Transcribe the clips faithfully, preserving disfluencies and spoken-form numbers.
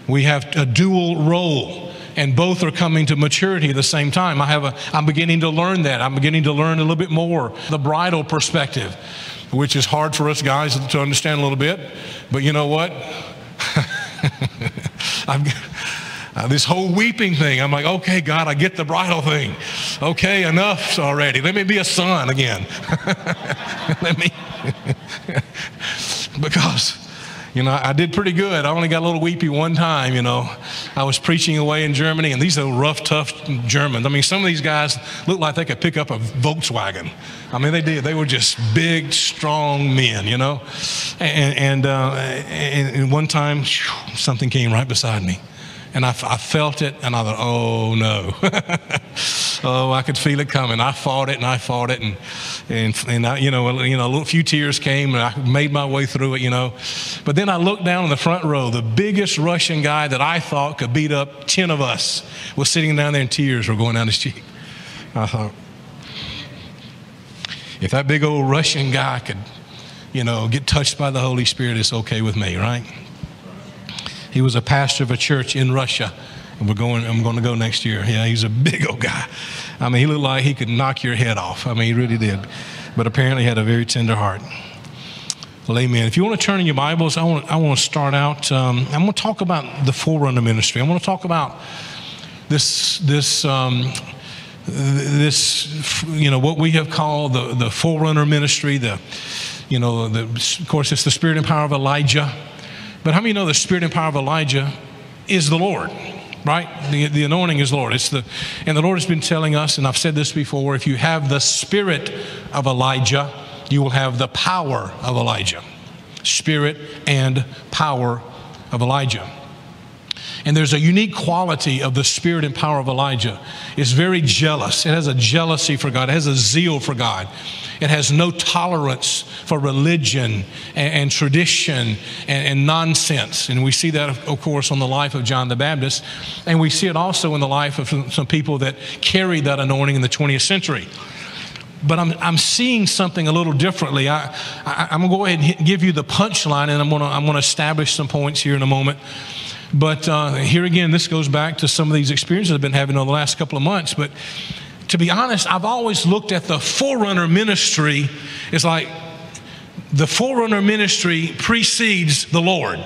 We have a dual role, and both are coming to maturity at the same time. I have a, I'm beginning to learn that. I'm beginning to learn a little bit more the bridal perspective, which is hard for us guys to understand a little bit. But you know what? I'm, uh, this whole weeping thing, I'm like, okay, God, I get the bridal thing. Okay, enough already. Let me be a son again. Let me, because, you know, I did pretty good. I only got a little weepy one time, you know. I was preaching away in Germany, and these are rough, tough Germans. I mean, some of these guys looked like they could pick up a Volkswagen. I mean, they did. They were just big, strong men, you know. And, and, uh, and, and one time, whew, something came right beside me. And I, I felt it, and I thought, oh, no. Oh, I could feel it coming. I fought it, and I fought it, and, and, and I, you know, you know, a little few tears came, and I made my way through it, you know. But then I looked down in the front row. The biggest Russian guy that I thought could beat up ten of us was sitting down there, and tears were going down his cheek. I thought, if that big old Russian guy could, you know, get touched by the Holy Spirit, it's okay with me, right? He was a pastor of a church in Russia, and we're going, I'm going to go next year. Yeah, he's a big old guy. I mean, he looked like he could knock your head off. I mean, he really did. But apparently he had a very tender heart. Well, amen. If you want to turn in your Bibles, I want, I want to start out. Um, I'm going to talk about the Forerunner ministry. I want to talk about this, this, um, this, you know, what we have called the, the Forerunner ministry. The, you know, the, of course, it's the spirit and power of Elijah. But how many know the spirit and power of Elijah is the Lord, right? The, the anointing is Lord. It's the, and the Lord has been telling us, and I've said this before, if you have the spirit of Elijah, you will have the power of Elijah. Spirit and power of Elijah. And there's a unique quality of the spirit and power of Elijah. It's very jealous. It has a jealousy for God. It has a zeal for God. It has no tolerance for religion and, and tradition and, and nonsense. And we see that, of course, on the life of John the Baptist. And we see it also in the life of some, some people that carried that anointing in the twentieth century. But I'm, I'm seeing something a little differently. I, I, I'm going to go ahead and give you the punchline, and I'm going to, I'm going to establish some points here in a moment. But uh, here again, this goes back to some of these experiences I've been having over the last couple of months. But to be honest, I've always looked at the Forerunner ministry as like the Forerunner ministry precedes the Lord.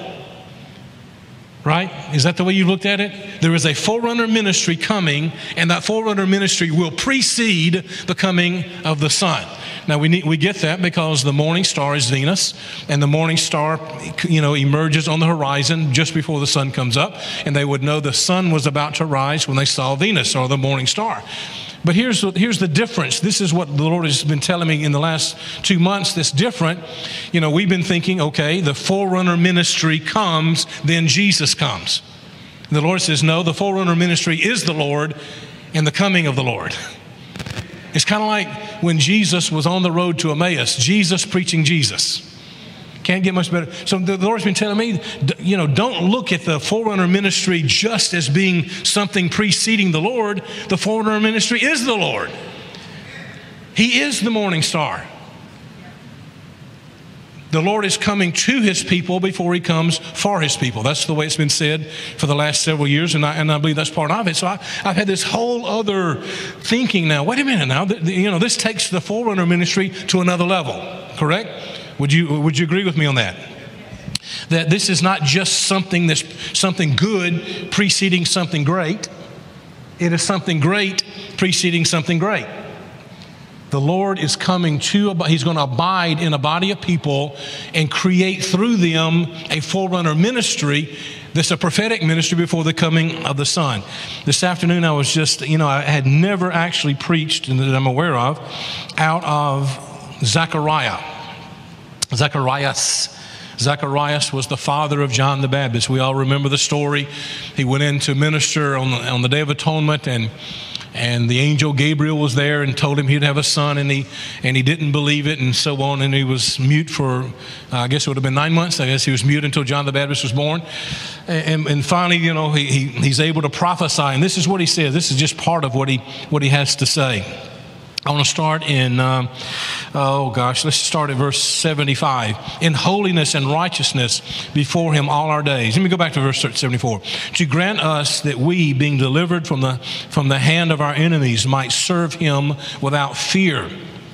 Right? Is that the way you looked at it? There is a Forerunner ministry coming, and that Forerunner ministry will precede the coming of the Son. Now, we need, we get that because the morning star is Venus, and the morning star, you know, emerges on the horizon just before the sun comes up, and they would know the sun was about to rise when they saw Venus or the morning star. But here's, here's the difference. This is what the Lord has been telling me in the last two months that's different. You know, we've been thinking, okay, the Forerunner ministry comes, then Jesus comes. And the Lord says, no, the Forerunner ministry is the Lord and the coming of the Lord. It's kind of like when Jesus was on the road to Emmaus, Jesus preaching Jesus. Can't get much better. So the Lord's been telling me, you know, don't look at the Forerunner ministry just as being something preceding the Lord. The Forerunner ministry is the Lord. He is the morning star. The Lord is coming to his people before he comes for his people. That's the way it's been said for the last several years, and I, and I believe that's part of it. So I, I've had this whole other thinking now. Wait a minute now. The, the, you know, this takes the Forerunner ministry to another level, correct? Would you, would you agree with me on that? That this is not just something that's something good preceding something great. It is something great preceding something great. The Lord is coming to, he's going to abide in a body of people and create through them a Forerunner ministry that's a prophetic ministry before the coming of the Son. This afternoon I was just, you know, I had never actually preached, and that I'm aware of, out of Zechariah. Zacharias. Zacharias was the father of John the Baptist. We all remember the story. He went in to minister on the, on the Day of Atonement, and and the angel Gabriel was there and told him he'd have a son, and he and he didn't believe it, and so on, and he was mute for, uh, I guess it would have been nine months. I guess he was mute until John the Baptist was born. And, and finally, you know, he, he he's able to prophesy, and this is what he says. This is just part of what he what he has to say. I want to start in, um, oh gosh, let's start at verse seventy-five. In holiness and righteousness before him all our days. Let me go back to verse seventy-four. To grant us that we, being delivered from the, from the hand of our enemies, might serve him without fear.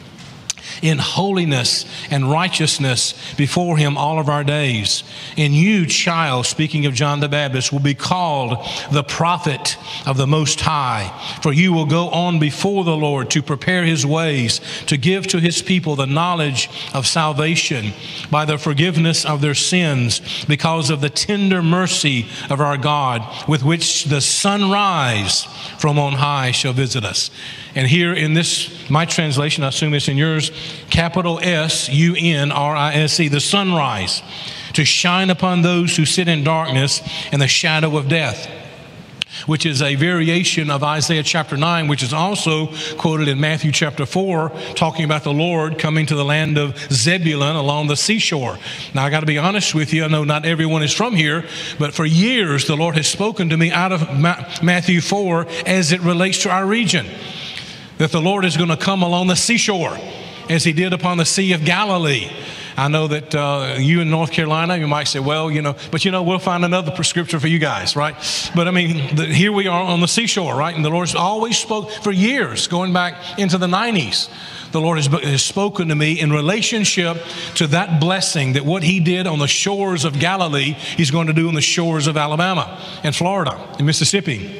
In holiness and righteousness before him all of our days. And you, child, speaking of John the Baptist, will be called the prophet of the Most High. For you will go on before the Lord to prepare his ways, to give to his people the knowledge of salvation by the forgiveness of their sins, because of the tender mercy of our God, with which the sunrise from on high shall visit us. And here in this, my translation, I assume it's in yours, capital S U N R I S E, the sunrise, to shine upon those who sit in darkness and the shadow of death, which is a variation of Isaiah chapter nine, which is also quoted in Matthew chapter four, talking about the Lord coming to the land of Zebulun along the seashore. Now, I got to be honest with you. I know not everyone is from here, but for years, the Lord has spoken to me out of Matthew four as it relates to our region, that the Lord is going to come along the seashore as he did upon the Sea of Galilee. I know that uh, you in North Carolina, you might say, well, you know, but you know, we'll find another prescription for you guys, right? But I mean, the, here we are on the seashore, right? And the Lord's always spoke for years, going back into the nineties. The Lord has, has spoken to me in relationship to that blessing, that what he did on the shores of Galilee, he's going to do on the shores of Alabama and Florida and Mississippi.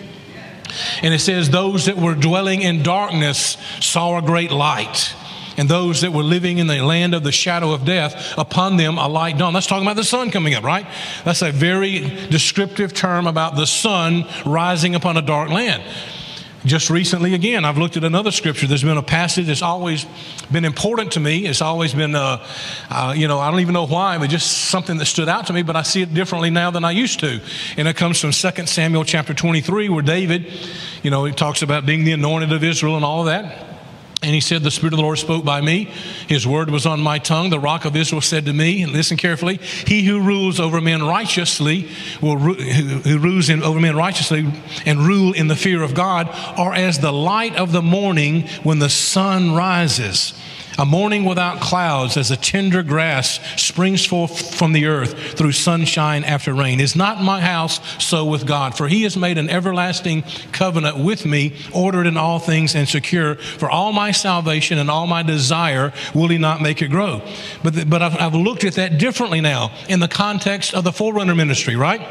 And it says, those that were dwelling in darkness saw a great light. And those that were living in the land of the shadow of death, upon them a light dawned. That's talking about the sun coming up, right? That's a very descriptive term about the sun rising upon a dark land. Just recently, again, I've looked at another scripture. There's been a passage that's always been important to me. It's always been, uh, uh, you know, I don't even know why, but just something that stood out to me, but I see it differently now than I used to. And it comes from Second Samuel chapter twenty-three, where David, you know, he talks about being the anointed of Israel and all of that. And he said, the Spirit of the Lord spoke by me. His word was on my tongue. The Rock of Israel said to me, and listen carefully, he who rules over men righteously, will who, who rules in, over men righteously and rule in the fear of God, are as the light of the morning when the sun rises. A morning without clouds, as a tender grass springs forth from the earth through sunshine after rain. Is not my house so with God? For he has made an everlasting covenant with me, ordered in all things and secure. For all my salvation and all my desire will he not make it grow. But, the, but I've, I've looked at that differently now in the context of the Forerunner ministry, right?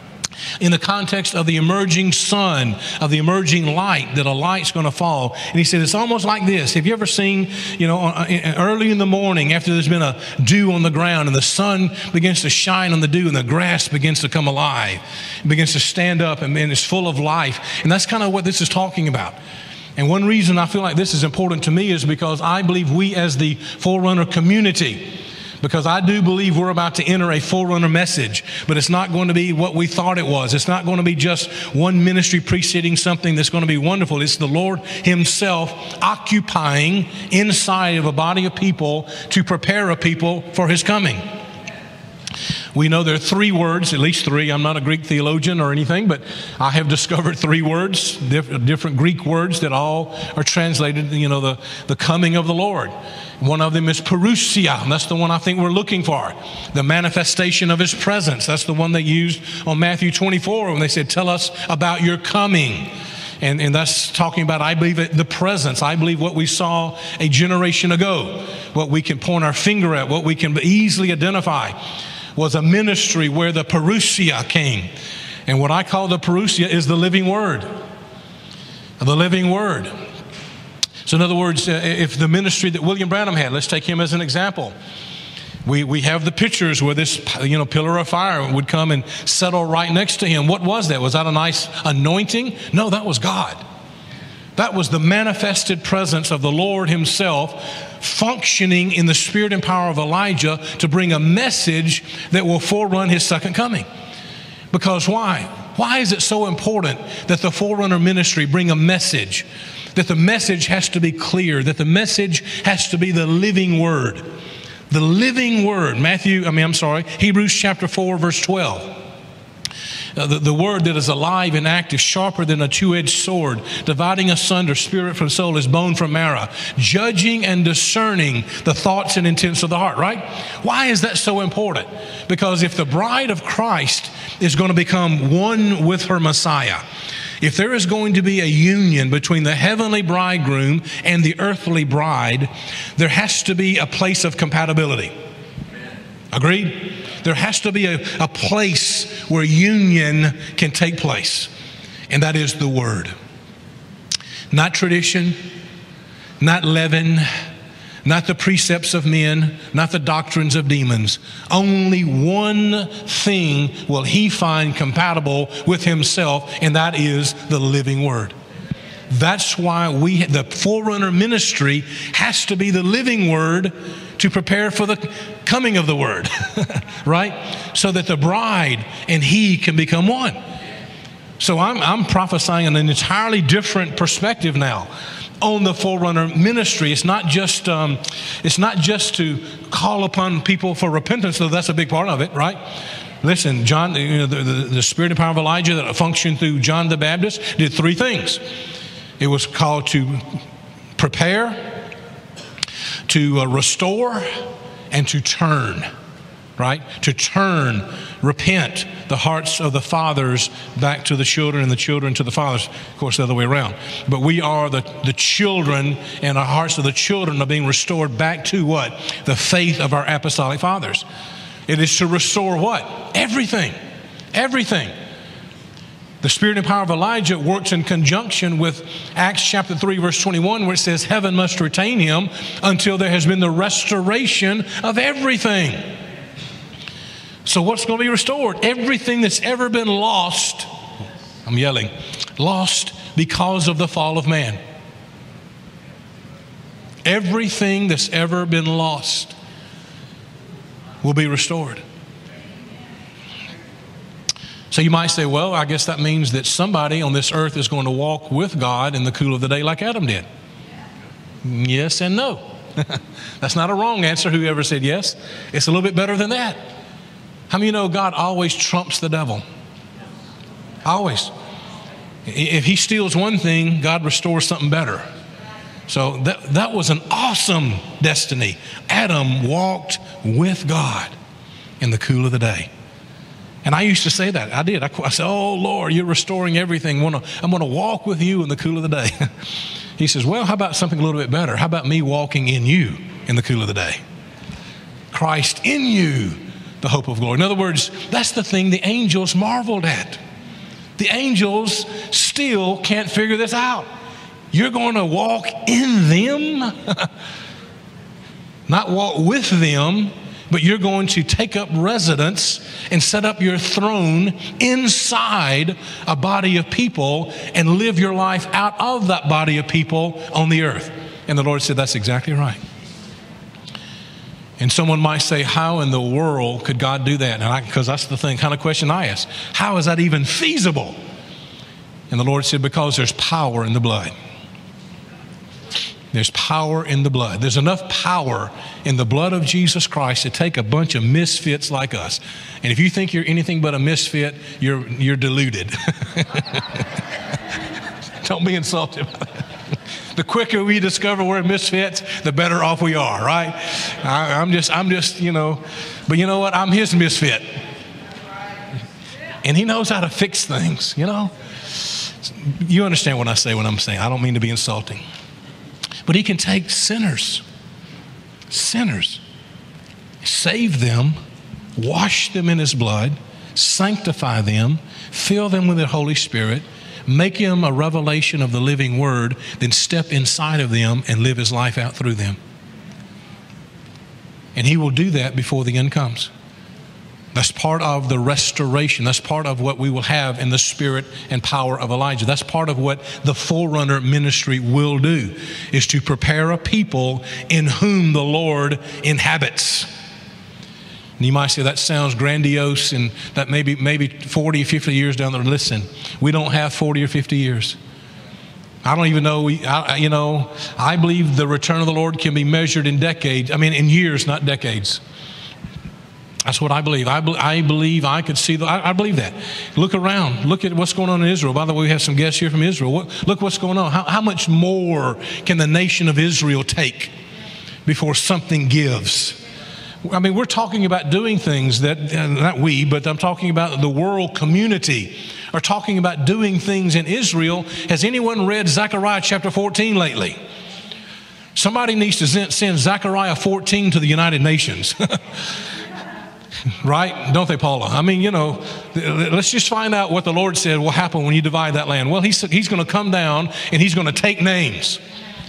In the context of the emerging sun, of the emerging light, that a light's going to fall. And he said, it's almost like this. Have you ever seen, you know, early in the morning after there's been a dew on the ground and the sun begins to shine on the dew and the grass begins to come alive, it begins to stand up and, and it's full of life. And that's kind of what this is talking about. And one reason I feel like this is important to me is because I believe we as the Forerunner community, because I do believe we're about to enter a Forerunner message, but it's not going to be what we thought it was. It's not going to be just one ministry preceding something that's going to be wonderful. It's the Lord himself occupying inside of a body of people to prepare a people for his coming. We know there are three words, at least three. I'm not a Greek theologian or anything, but I have discovered three words, different Greek words that all are translated, you know, the, the coming of the Lord. One of them is parousia, and that's the one I think we're looking for. The manifestation of his presence. That's the one they used on Matthew twenty-four when they said, tell us about your coming. And, and that's talking about, I believe, the presence. I believe what we saw a generation ago, what we can point our finger at, what we can easily identify, was a ministry where the parousia came. And what I call the parousia is the living word. The living word. So in other words, if the ministry that William Branham had, let's take him as an example. We, we have the pictures where this, you know, pillar of fire would come and settle right next to him. What was that? Was that a nice anointing? No, that was God. That was the manifested presence of the Lord himself functioning in the spirit and power of Elijah to bring a message that will forerun his second coming. Because why? Why is it so important that the Forerunner ministry bring a message? That the message has to be clear, that the message has to be the living word. The living word. Matthew, I mean, I'm sorry, Hebrews chapter four, verse twelve. Uh, the, the word that is alive and active, sharper than a two-edged sword, dividing asunder spirit from soul, is bone from marrow, judging and discerning the thoughts and intents of the heart, right? Why is that so important? Because if the bride of Christ is going to become one with her Messiah, if there is going to be a union between the heavenly bridegroom and the earthly bride, there has to be a place of compatibility. Agreed? There has to be a, a place where union can take place, and that is the Word. Not tradition, not leaven, not the precepts of men, not the doctrines of demons. Only one thing will he find compatible with himself, and that is the living Word. That's why we, the Forerunner ministry has to be the living Word to prepare for the coming of the Word, right? So that the bride and he can become one. So I'm, I'm prophesying an entirely different perspective now on the Forerunner ministry. It's not just um, it's not just to call upon people for repentance, though that's a big part of it, right? Listen, John, you know, the, the, the spirit and power of Elijah that functioned through John the Baptist did three things. It was called to prepare, to uh, restore, and to turn, right? To turn, repent the hearts of the fathers back to the children and the children to the fathers. Of course, the other way around. But we are the, the children, and our hearts of the children are being restored back to what? The faith of our apostolic fathers. It is to restore what? Everything. Everything. The spirit and power of Elijah works in conjunction with Acts chapter three, verse twenty-one, where it says, heaven must retain him until there has been the restoration of everything. So what's going to be restored? Everything that's ever been lost, I'm yelling, lost because of the fall of man. Everything that's ever been lost will be restored. So you might say, well, I guess that means that somebody on this earth is going to walk with God in the cool of the day like Adam did. Yes and no. That's not a wrong answer, whoever said yes. It's a little bit better than that. How many of you know God always trumps the devil? Always. If he steals one thing, God restores something better. So that, that was an awesome destiny. Adam walked with God in the cool of the day. And I used to say that. I did. I, I said, oh, Lord, you're restoring everything. I'm going to walk with you in the cool of the day. He says, well, how about something a little bit better? How about me walking in you in the cool of the day? Christ in you, the hope of glory. In other words, that's the thing the angels marveled at. The angels still can't figure this out. You're going to walk in them, not walk with them, but you're going to take up residence and set up your throne inside a body of people and live your life out of that body of people on the earth. And the Lord said, that's exactly right. And someone might say, how in the world could God do that? And because that's the thing, kind of question I ask. How is that even feasible? And the Lord said, because there's power in the blood. There's power in the blood. There's enough power in the blood of Jesus Christ to take a bunch of misfits like us. And if you think you're anything but a misfit, you're, you're deluded. Don't be insulted by that. The quicker we discover we're misfits, the better off we are, right? I, I'm just, I'm just, you know, but you know what? I'm his misfit. And he knows how to fix things, you know? You understand what I say when I'm saying, I don't mean to be insulting. But he can take sinners, sinners, save them, wash them in his blood, sanctify them, fill them with the Holy Spirit, make him a revelation of the living word, then step inside of them and live his life out through them. And he will do that before the end comes. That's part of the restoration. That's part of what we will have in the spirit and power of Elijah. That's part of what the Forerunner ministry will do, is to prepare a people in whom the Lord inhabits. And you might say that sounds grandiose and that maybe maybe forty or fifty years down the road. Listen, we don't have forty or fifty years. I don't even know, we, I, you know, I believe the return of the Lord can be measured in decades. I mean, in years, not decades. That's what I believe. I, be, I believe I could see, the, I, I believe that. Look around. Look at what's going on in Israel. By the way, we have some guests here from Israel. What, look what's going on. How, how much more can the nation of Israel take before something gives? I mean, we're talking about doing things that, uh, not we, but I'm talking about the world community are talking about doing things in Israel. Has anyone read Zechariah chapter fourteen lately? Somebody needs to send Zechariah fourteen to the United Nations. Right? Don't they, Paula? I mean, you know, let's just find out what the Lord said will happen when you divide that land. Well, he's, he's going to come down and he's going to take names.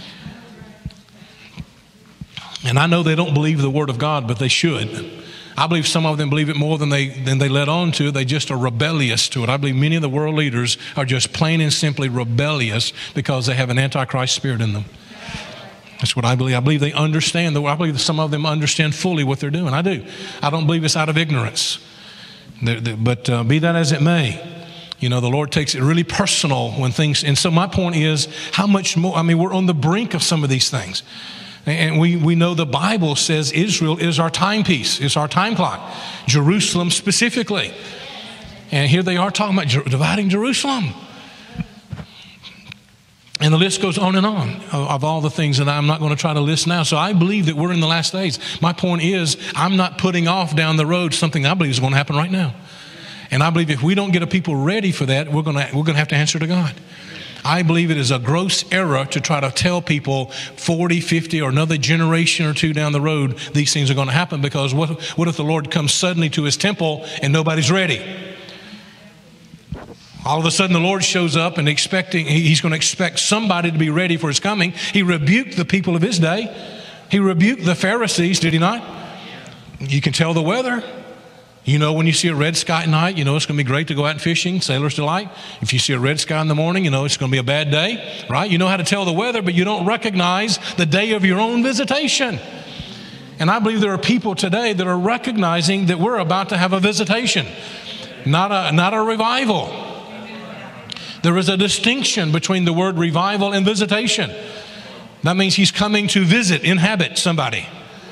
And I know they don't believe the word of God, but they should. I believe some of them believe it more than they than they let on to. They just are rebellious to it. I believe many of the world leaders are just plain and simply rebellious because they have an Antichrist spirit in them. That's what I believe. I believe they understand. The, I believe that some of them understand fully what they're doing. I do. I don't believe it's out of ignorance. They're, they're, but uh, be that as it may, you know, the Lord takes it really personal when things. And so my point is, how much more? I mean, we're on the brink of some of these things. And we, we know the Bible says Israel is our timepiece. It's our time clock. Jerusalem specifically. And here they are talking about dividing Jerusalem. And the list goes on and on of, of all the things that I'm not going to try to list now. So I believe that we're in the last days. My point is, I'm not putting off down the road something I believe is going to happen right now. And I believe if we don't get a people ready for that, we're going to, we're going to have to answer to God. I believe it is a gross error to try to tell people forty, fifty, or another generation or two down the road, these things are going to happen, because what, what if the Lord comes suddenly to his temple and nobody's ready? All of a sudden the Lord shows up and expecting, he's going to expect somebody to be ready for his coming. He rebuked the people of his day. He rebuked the Pharisees, did he not? You can tell the weather. You know, when you see a red sky at night, you know it's going to be great to go out and fishing, sailor's delight. If you see a red sky in the morning, you know it's going to be a bad day, right? You know how to tell the weather, but you don't recognize the day of your own visitation. And I believe there are people today that are recognizing that we're about to have a visitation, not a, not a revival. There is a distinction between the word revival and visitation. That means he's coming to visit, inhabit somebody.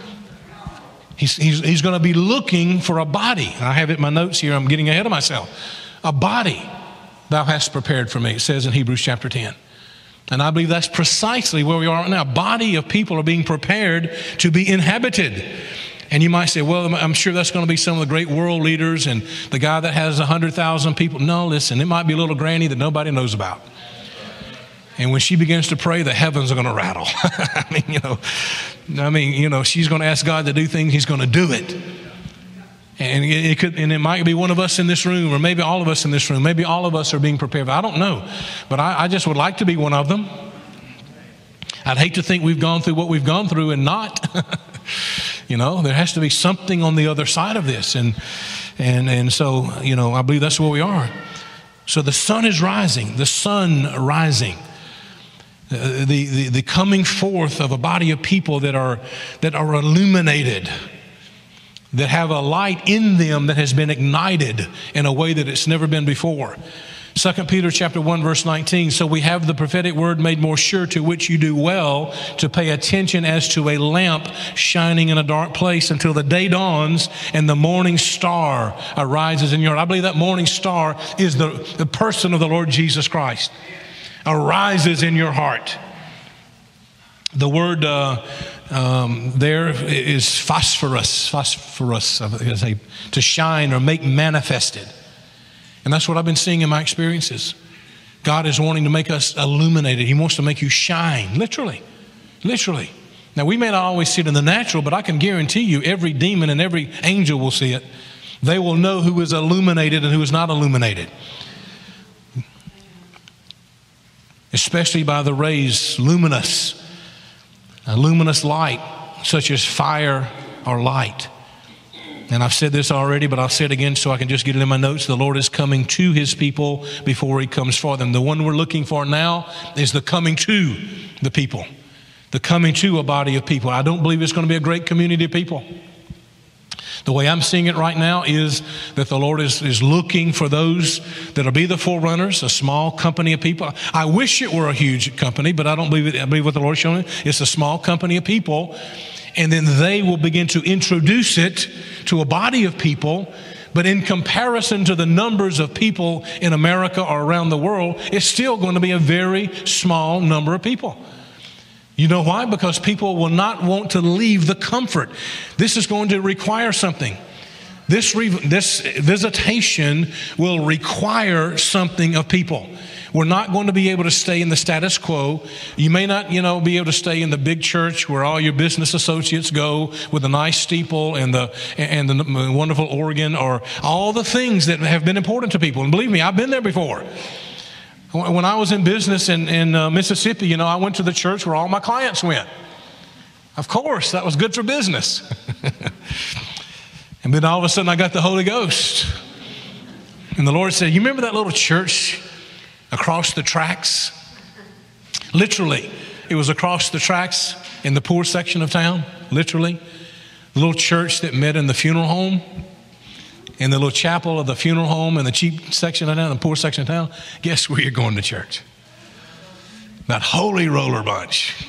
He's, he's, he's going to be looking for a body. I have it in my notes here. I'm getting ahead of myself. A body thou hast prepared for me, it says in Hebrews chapter ten. And I believe that's precisely where we are right now. A body of people are being prepared to be inhabited. And you might say, well, I'm sure that's going to be some of the great world leaders and the guy that has one hundred thousand people. No, listen, it might be a little granny that nobody knows about. And when she begins to pray, the heavens are going to rattle. I mean, you know, I mean, you know, she's going to ask God to do things. He's going to do it. And it, it could, and it might be one of us in this room, or maybe all of us in this room. Maybe all of us are being prepared. I don't know, but I, I just would like to be one of them. I'd hate to think we've gone through what we've gone through and not. You know, there has to be something on the other side of this. And, and, and so, you know, I believe that's where we are. So the sun is rising, the sun rising. Uh, the, the, the coming forth of a body of people that are, that are illuminated, that have a light in them that has been ignited in a way that it's never been before. Second Peter chapter one, verse nineteen, so we have the prophetic word made more sure, to which you do well to pay attention as to a lamp shining in a dark place until the day dawns and the morning star arises in your heart. I believe that morning star is the, the person of the Lord Jesus Christ. Arises in your heart. The word uh, um, there is phosphorus, phosphorus, as a, to shine or make manifested. And that's what I've been seeing in my experiences. God is wanting to make us illuminated. He wants to make you shine, literally, literally. Now, we may not always see it in the natural, but I can guarantee you every demon and every angel will see it. They will know who is illuminated and who is not illuminated. Especially by the rays, luminous, a luminous light, such as fire or light. And I've said this already, but I'll say it again so I can just get it in my notes. The Lord is coming to his people before he comes for them. The one we're looking for now is the coming to the people. The coming to a body of people. I don't believe it's going to be a great community of people. The way I'm seeing it right now is that the Lord is, is looking for those that'll be the forerunners, a small company of people. I wish it were a huge company, but I don't believe it. I believe what the Lord's showing me. It's a small company of people. and then they will begin to introduce it to a body of people. But in comparison to the numbers of people in America or around the world, it's still going to be a very small number of people. You know why? Because people will not want to leave the comfort. This is going to require something. This, re- this visitation will require something of people. We're not going to be able to stay in the status quo. You may not, you know, be able to stay in the big church where all your business associates go with a nice steeple and the and the wonderful organ, or all the things that have been important to people. And believe me, I've been there before. When I was in business in, in uh, Mississippi, you know, I went to the church where all my clients went. Of course, that was good for business. And then all of a sudden I got the Holy Ghost. And the Lord said, you remember that little church across the tracks? Literally, it was across the tracks in the poor section of town, literally. The little church that met in the funeral home, in the little chapel of the funeral home in the cheap section of town, the poor section of town. Guess where you're going to church? That holy roller bunch.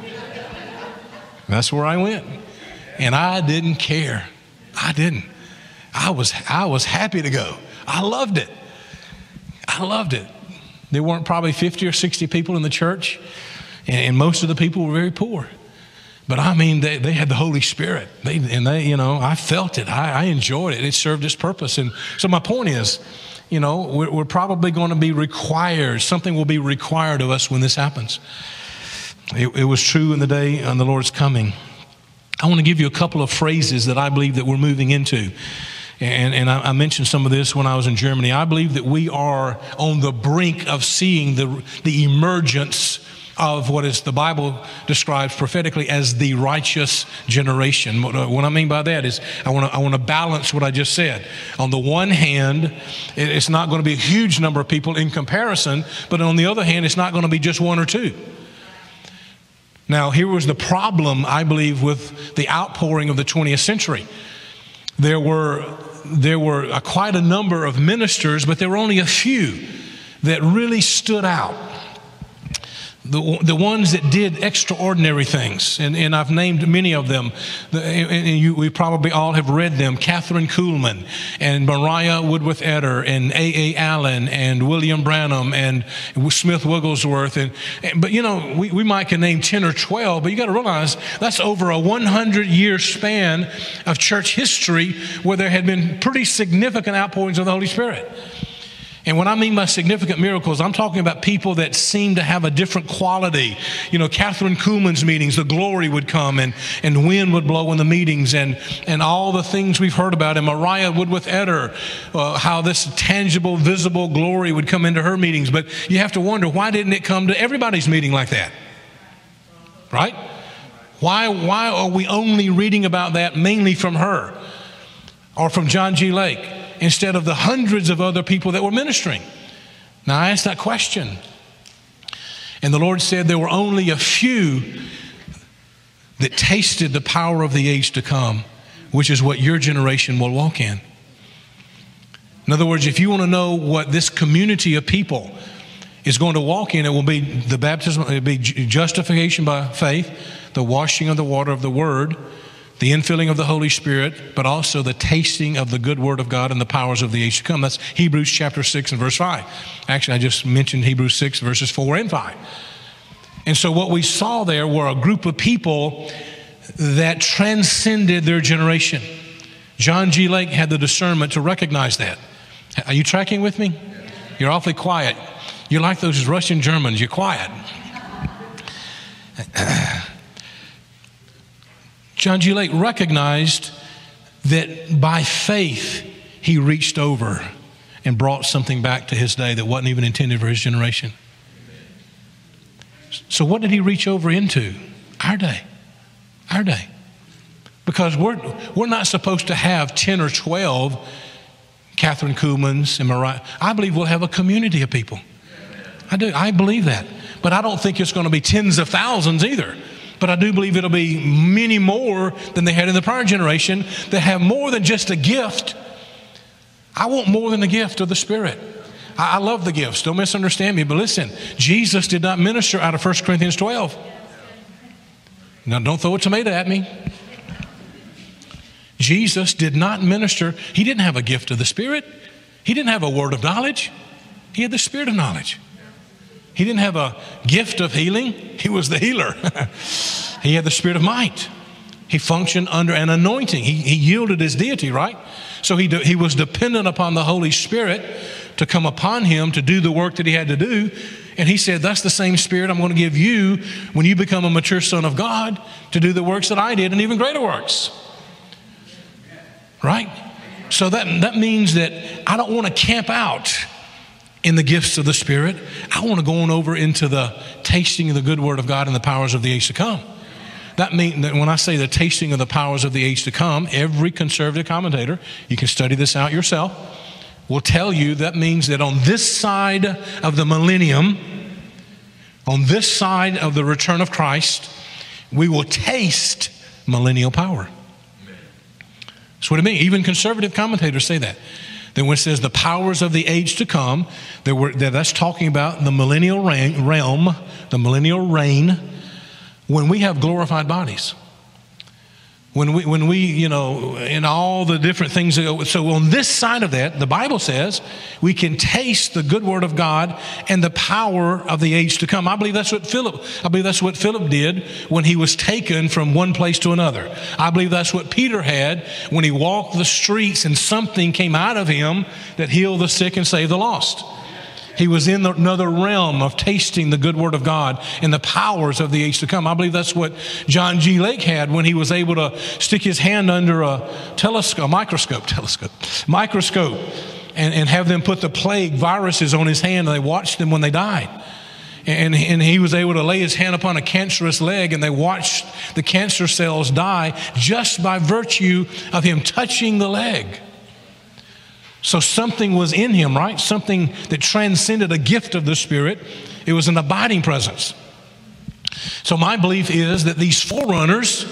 That's where I went. And I didn't care. I didn't. I was, I was happy to go. I loved it. I loved it. There weren't probably fifty or sixty people in the church, and, and most of the people were very poor. But I mean, they, they had the Holy Spirit. They, and they, you know, I felt it. I, I enjoyed it. It served its purpose. And so my point is, you know, we're, we're probably going to be required. Something will be required of us when this happens. It, it was true in the day on the Lord's coming. I want to give you a couple of phrases that I believe that we're moving into. And, and I, I mentioned some of this when I was in Germany. I believe that we are on the brink of seeing the, the emergence of what is the Bible describes prophetically as the righteous generation. What, what I mean by that is I want to I want to balance what I just said. On the one hand, it, it's not going to be a huge number of people in comparison, but on the other hand, it's not going to be just one or two. Now, here was the problem, I believe, with the outpouring of the twentieth century. There were, there were a, quite a number of ministers, but there were only a few that really stood out. The, the ones that did extraordinary things, and, and I've named many of them, the, and you, we probably all have read them. Catherine Kuhlman and Mariah Woodworth-Etter and A A Allen and William Branham and Smith Wigglesworth. And, and But, you know, we, we might can name ten or twelve, but you got to realize that's over a one hundred year span of church history where there had been pretty significant outpourings of the Holy Spirit. And when I mean by significant miracles, I'm talking about people that seem to have a different quality. You know, Catherine Kuhlman's meetings, the glory would come and, and wind would blow in the meetings and, and all the things we've heard about. And Mariah Woodworth-Etter, uh, how this tangible, visible glory would come into her meetings. But you have to wonder, why didn't it come to everybody's meeting like that? Right? Why, why are we only reading about that mainly from her or from John G. Lake, instead of the hundreds of other people that were ministering? Now, I asked that question. And the Lord said there were only a few that tasted the power of the age to come, which is what your generation will walk in. In other words, if you want to know what this community of people is going to walk in, it will be the baptism, it will be justification by faith, the washing of the water of the Word, the infilling of the Holy Spirit, but also the tasting of the good Word of God and the powers of the age to come. That's Hebrews chapter six and verse five. Actually, I just mentioned Hebrews six verses four and five. And so what we saw there were a group of people that transcended their generation. John G. Lake had the discernment to recognize that. Are you tracking with me? You're awfully quiet. You're like those Russian Germans. You're quiet. John G. Lake recognized that by faith he reached over and brought something back to his day that wasn't even intended for his generation. So what did he reach over into? Our day. Our day. Because we're, we're not supposed to have ten or twelve Catherine Kuhlmans and Mariah. I believe we'll have a community of people. I do. I believe that. But I don't think it's going to be tens of thousands either. But I do believe it'll be many more than they had in the prior generation that have more than just a gift. I want more than the gift of the Spirit. I, I love the gifts. Don't misunderstand me. But listen, Jesus did not minister out of First Corinthians twelve. Now, don't throw a tomato at me. Jesus did not minister. He didn't have a gift of the Spirit. He didn't have a word of knowledge. He had the Spirit of knowledge. He didn't have a gift of healing. He was the healer. He had the Spirit of might. He functioned under an anointing. He, he yielded his deity, right? So he, de- he was dependent upon the Holy Spirit to come upon him to do the work that he had to do. And he said, that's the same Spirit I'm going to give you when you become a mature son of God to do the works that I did and even greater works. Right? So that, that means that I don't want to camp out in the gifts of the Spirit. I want to go on over into the tasting of the good word of God and the powers of the age to come. That means that when I say the tasting of the powers of the age to come, every conservative commentator, you can study this out yourself, will tell you that means that on this side of the millennium, on this side of the return of Christ, we will taste millennial power. That's what it means. Even conservative commentators say that. Then when it says the powers of the age to come, that we're, that that's talking about the millennial reign, realm, the millennial reign, when we have glorified bodies. When we, when we, you know, in all the different things that go. So on this side of that, the Bible says we can taste the good word of God and the power of the age to come. I believe that's what Philip, I believe that's what Philip did when he was taken from one place to another. I believe that's what Peter had when he walked the streets and something came out of him that healed the sick and saved the lost. He was in another realm of tasting the good word of God and the powers of the age to come. I believe that's what John G. Lake had when he was able to stick his hand under a telescope, a microscope, telescope, microscope, and, and have them put the plague viruses on his hand, and they watched them when they died. And, and he was able to lay his hand upon a cancerous leg, and they watched the cancer cells die just by virtue of him touching the leg. So something was in him, right? Something that transcended a gift of the Spirit. It was an abiding presence. So my belief is that these forerunners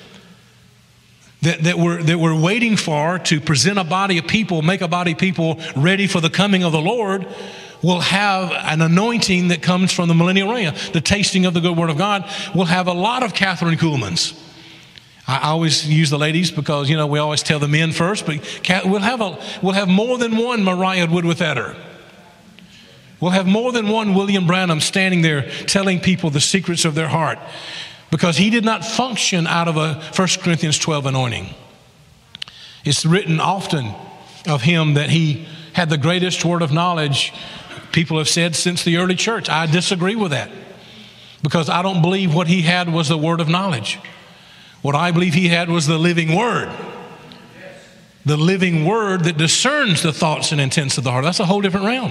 that, that, we're, that we're waiting for to present a body of people, make a body of people ready for the coming of the Lord, will have an anointing that comes from the millennial reign. The tasting of the good word of God will have a lot of Catherine Kuhlmans. I always use the ladies because, you know, we always tell the men first, but we'll have a, we'll have more than one Mariah Woodward-Etter. We'll have more than one William Branham standing there telling people the secrets of their heart, because he did not function out of a First Corinthians twelve anointing. It's written often of him that he had the greatest word of knowledge, people have said, since the early church. I disagree with that, because I don't believe what he had was the word of knowledge. What I believe he had was the living word. The living word that discerns the thoughts and intents of the heart. That's a whole different realm.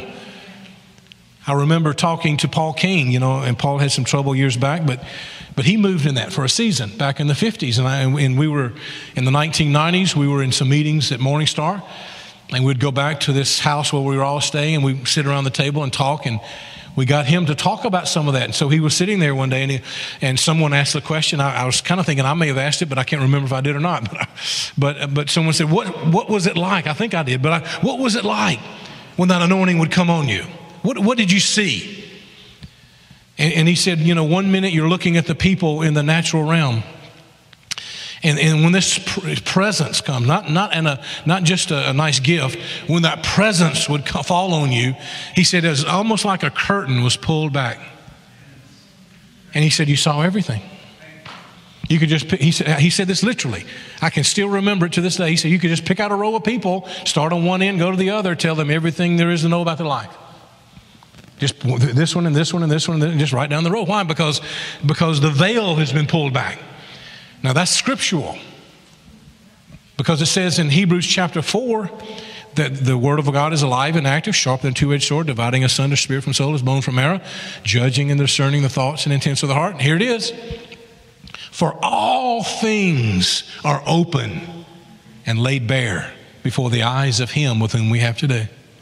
I remember talking to Paul King, you know, and Paul had some trouble years back, but but he moved in that for a season back in the fifties. And, I, and we were in the nineteen nineties, we were in some meetings at Morning Star, and we'd go back to this house where we were all staying, and we'd sit around the table and talk, and we got him to talk about some of that. And so he was sitting there one day, and, he, and someone asked the question. I, I was kind of thinking I may have asked it, but I can't remember if I did or not. But but, but someone said, what, what was it like? I think I did. But I, what was it like when that anointing would come on you? What, what did you see? And, and he said, you know, one minute you're looking at the people in the natural realm. And, and when this presence comes, not, not, in a, not just a, a nice gift, when that presence would fall on you, he said it was almost like a curtain was pulled back. And he said, you saw everything. You could just, he said, he said this literally. I can still remember it to this day. He said, you could just pick out a row of people, start on one end, go to the other, tell them everything there is to know about their life. Just this one and this one and this one, and just right down the row. Why? Because, because the veil has been pulled back. Now that's scriptural, because it says in Hebrews chapter four that the word of God is alive and active, sharper than a two-edged sword, dividing asunder spirit from soul, as bone from marrow, judging and discerning the thoughts and intents of the heart. And here it is. For all things are open and laid bare before the eyes of him with whom we have to do.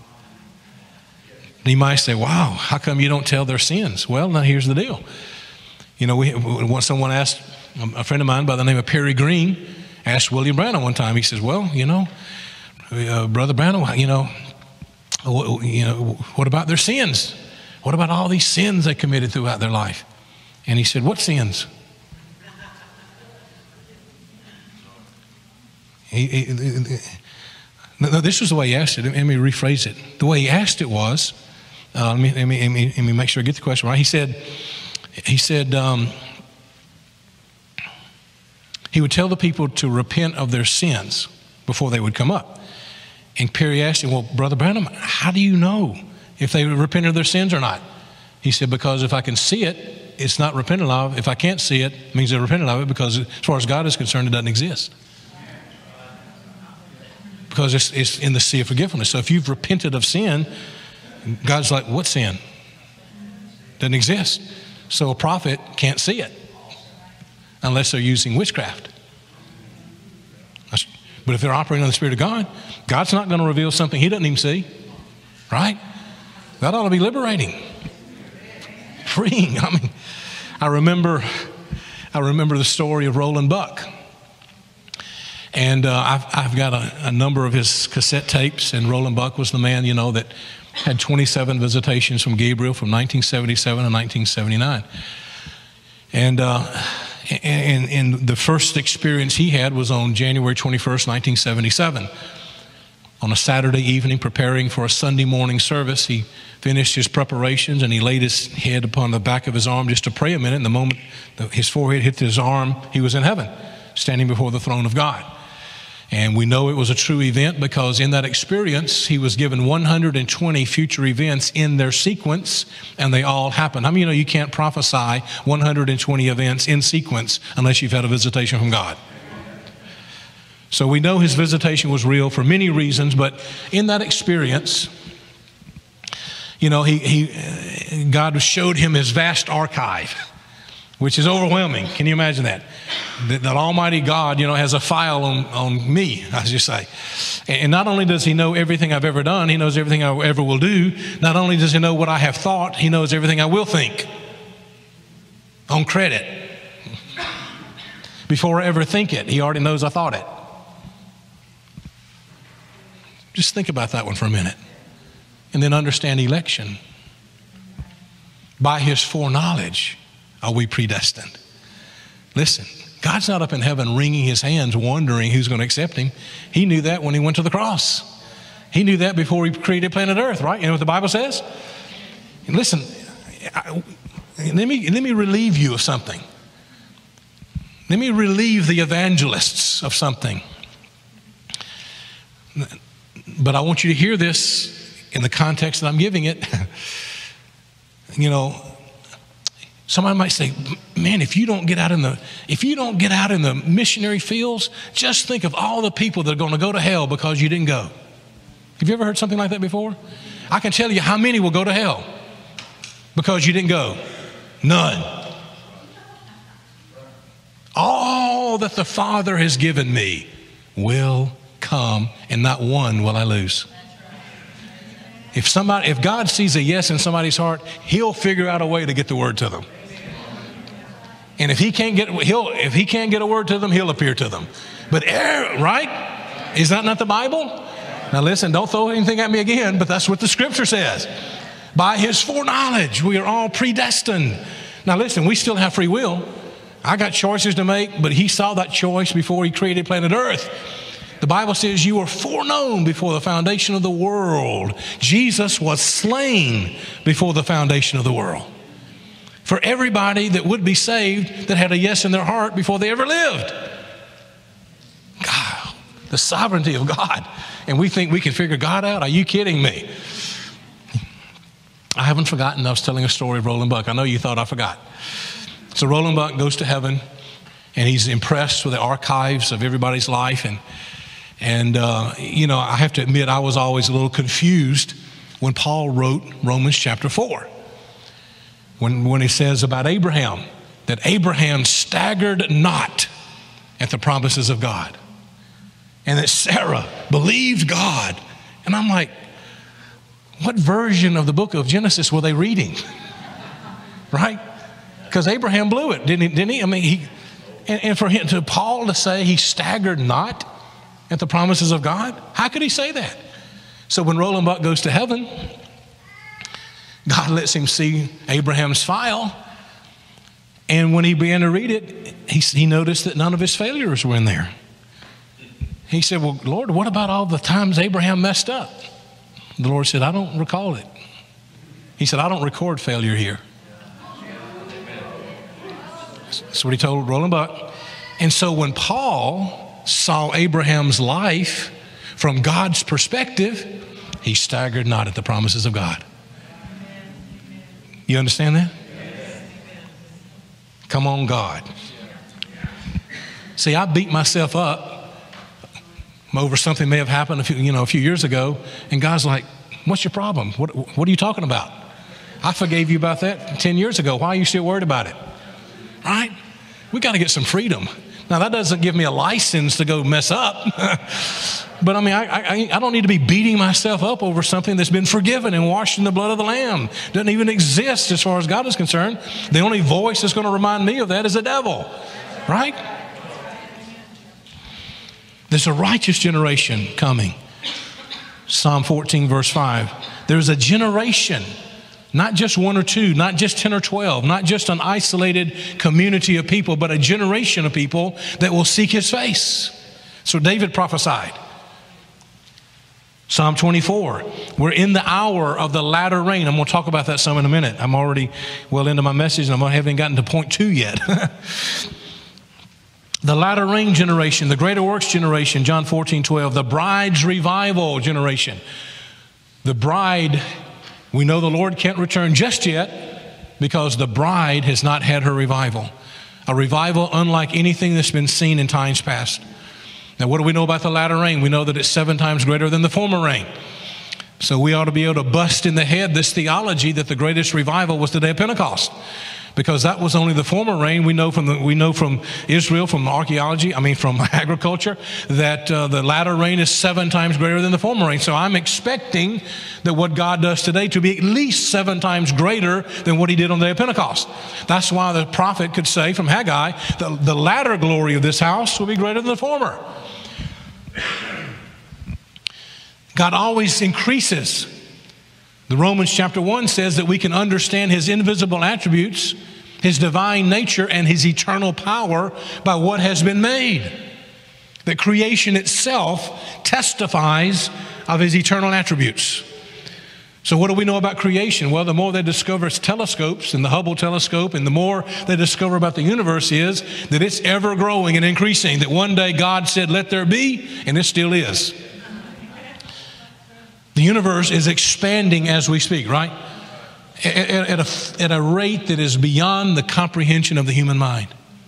And you might say, wow, how come you don't tell their sins? Well, now here's the deal. You know, we, once someone asked, a friend of mine by the name of Perry Green asked William Branham one time. He says, well, you know, uh, Brother Branham, you know, what, you know, what about their sins? What about all these sins they committed throughout their life? And he said, what sins? He, he, he, no, this was the way he asked it. Let me rephrase it. The way he asked it was, uh, let, me, let, me, let, me, let me make sure I get the question right. He said, he said um, he would tell the people to repent of their sins before they would come up. And Perry asked him, well, Brother Branham, how do you know if they repented of their sins or not? He said, because if I can see it, it's not repented of. If I can't see it, it means they're repented of it, because as far as God is concerned, it doesn't exist. Because it's, it's in the sea of forgiveness. So if you've repented of sin, God's like, what sin? Doesn't exist. So a prophet can't see it unless they're using witchcraft. But if they're operating on the Spirit of God, God's not going to reveal something he doesn't even see, right? That ought to be liberating, freeing. I mean, I remember, I remember the story of Roland Buck. And uh, I've, I've got a, a number of his cassette tapes, and Roland Buck was the man, you know, that had twenty-seven visitations from Gabriel from nineteen seventy-seven to nineteen seventy-nine. And, uh, and, and the first experience he had was on January twenty-first, nineteen seventy-seven. On a Saturday evening, preparing for a Sunday morning service, he finished his preparations and he laid his head upon the back of his arm just to pray a minute. And the moment his forehead hit his arm, he was in heaven, standing before the throne of God. And we know it was a true event because in that experience, he was given one hundred twenty future events in their sequence, and they all happened. How many of you know you can't prophesy one hundred twenty events in sequence unless you've had a visitation from God? So we know his visitation was real for many reasons, but in that experience, you know, he, he God showed him his vast archive, which is overwhelming. Can you imagine that? That, that Almighty God, you know, has a file on, on me, I should say. And not only does he know everything I've ever done, he knows everything I ever will do. Not only does he know what I have thought, he knows everything I will think on credit. Before I ever think it, he already knows I thought it. Just think about that one for a minute. And then understand election. By his foreknowledge are we predestined. Listen, God's not up in heaven wringing his hands wondering who's going to accept him. He knew that when he went to the cross. He knew that before he created planet Earth, right? You know what the Bible says? And listen, I, let me, let me relieve you of something. Let me relieve the evangelists of something. But I want you to hear this in the context that I'm giving it. You know, somebody might say, man, if you don't get out in the, if you don't get out in the missionary fields, just think of all the people that are going to go to hell because you didn't go. Have you ever heard something like that before? I can tell you how many will go to hell because you didn't go. None. All that the Father has given me will come, and not one will I lose. If somebody, if God sees a yes in somebody's heart, he'll figure out a way to get the word to them. And if he can't get, he'll, if he can't get a word to them, he'll appear to them. But, right? Is that not the Bible? Now listen, don't throw anything at me again, but that's what the scripture says. By his foreknowledge, we are all predestined. Now listen, we still have free will. I got choices to make, but he saw that choice before he created planet Earth. The Bible says you were foreknown before the foundation of the world. Jesus was slain before the foundation of the world. For everybody that would be saved that had a yes in their heart before they ever lived. God, the sovereignty of God. And we think we can figure God out? Are you kidding me? I haven't forgotten. I was telling a story of Roland Buck. I know you thought I forgot. So Roland Buck goes to heaven, and he's impressed with the archives of everybody's life. And And, uh, you know, I have to admit, I was always a little confused when Paul wrote Romans chapter four. When, when he says about Abraham, that Abraham staggered not at the promises of God. And that Sarah believed God. And I'm like, what version of the book of Genesis were they reading? Right? Because Abraham blew it, didn't he? Didn't he? I mean, he, and, and for him, to Paul to say he staggered not at the promises of God? How could he say that? So when Roland Buck goes to heaven, God lets him see Abraham's file. And when he began to read it, he, he noticed that none of his failures were in there. He said, well, Lord, what about all the times Abraham messed up? The Lord said, I don't recall it. He said, I don't record failure here. That's what he told Roland Buck. And so when Paul saw Abraham's life from God's perspective, he staggered not at the promises of God. You understand that? Come on, God. See, I beat myself up over something may have happened a few, you know, a few years ago, and God's like, what's your problem? What, what are you talking about? I forgave you about that ten years ago. Why are you still worried about it? Right? We got to get some freedom. Now, that doesn't give me a license to go mess up. But I mean, I, I, I don't need to be beating myself up over something that's been forgiven and washed in the blood of the Lamb. Doesn't even exist as far as God is concerned. The only voice that's going to remind me of that is the devil. Right? There's a righteous generation coming. Psalm fourteen, verse five. There's a generation, not just one or two, not just ten or twelve, not just an isolated community of people, but a generation of people that will seek his face. So David prophesied. Psalm twenty-four, we're in the hour of the latter rain. I'm going to talk about that some in a minute. I'm already well into my message and I haven't gotten to point two yet. The latter rain generation, the greater works generation, John fourteen, twelve, the bride's revival generation. The bride, we know the Lord can't return just yet because the bride has not had her revival. A revival unlike anything that's been seen in times past. Now, what do we know about the latter rain? We know that it's seven times greater than the former rain. So we ought to be able to bust in the head this theology that the greatest revival was the day of Pentecost. Because that was only the former rain. We know from the, we know from Israel, from archaeology, I mean from agriculture, that uh, the latter rain is seven times greater than the former rain. So I'm expecting that what God does today to be at least seven times greater than what he did on the day of Pentecost. That's why the prophet could say from Haggai, the, the latter glory of this house will be greater than the former. God always increases. The Romans chapter one says that we can understand his invisible attributes, his divine nature, and his eternal power by what has been made. That creation itself testifies of his eternal attributes. So what do we know about creation? Well, the more they discover telescopes and the Hubble telescope, and the more they discover about the universe is that it's ever growing and increasing. That one day God said, let there be, and it still is. The universe is expanding as we speak, right? At, at, a, at a rate that is beyond the comprehension of the human mind.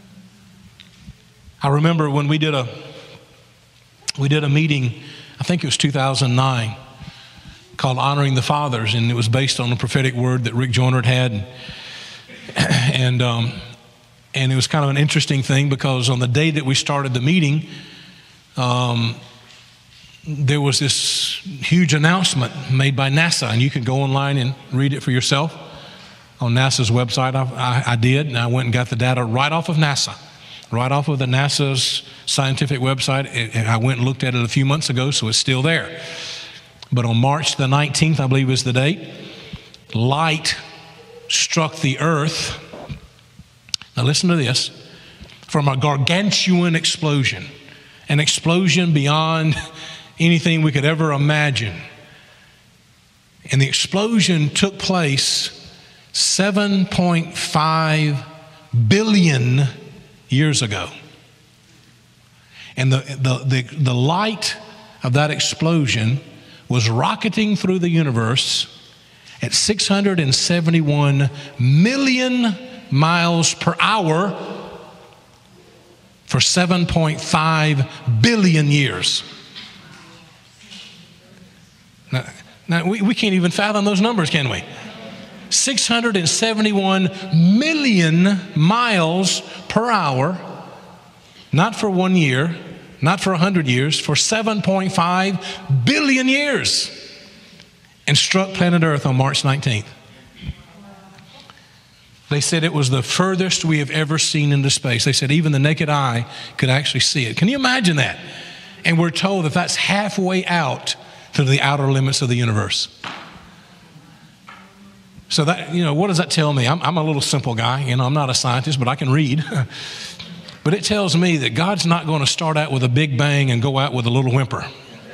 I remember when we did a we did a meeting, I think it was two thousand nine, called Honoring the Fathers, and it was based on a prophetic word that Rick Joyner had. And um, and it was kind of an interesting thing because on the day that we started the meeting, um, there was this huge announcement made by NASA, and you can go online and read it for yourself on NASA's website. I, I, I did, and I went and got the data right off of NASA, right off of the NASA's scientific website. It, I went and looked at it a few months ago, so it's still there. But on March the nineteenth, I believe is the date, light struck the earth. Now listen to this, from a gargantuan explosion, an explosion beyond anything we could ever imagine. And the explosion took place seven point five billion years ago. And the, the, the, the light of that explosion was rocketing through the universe at six hundred seventy-one million miles per hour for seven point five billion years. Now, now we, we can't even fathom those numbers, can we? six hundred seventy-one million miles per hour, not for one year, not for one hundred years, for seven point five billion years, and struck planet Earth on March nineteenth. They said it was the furthest we have ever seen into space. They said even the naked eye could actually see it. Can you imagine that? And we're told that that's halfway out to the outer limits of the universe. So that, you know, what does that tell me? I'm, I'm a little simple guy. You know, I'm not a scientist, but I can read. But it tells me that God's not going to start out with a big bang and go out with a little whimper.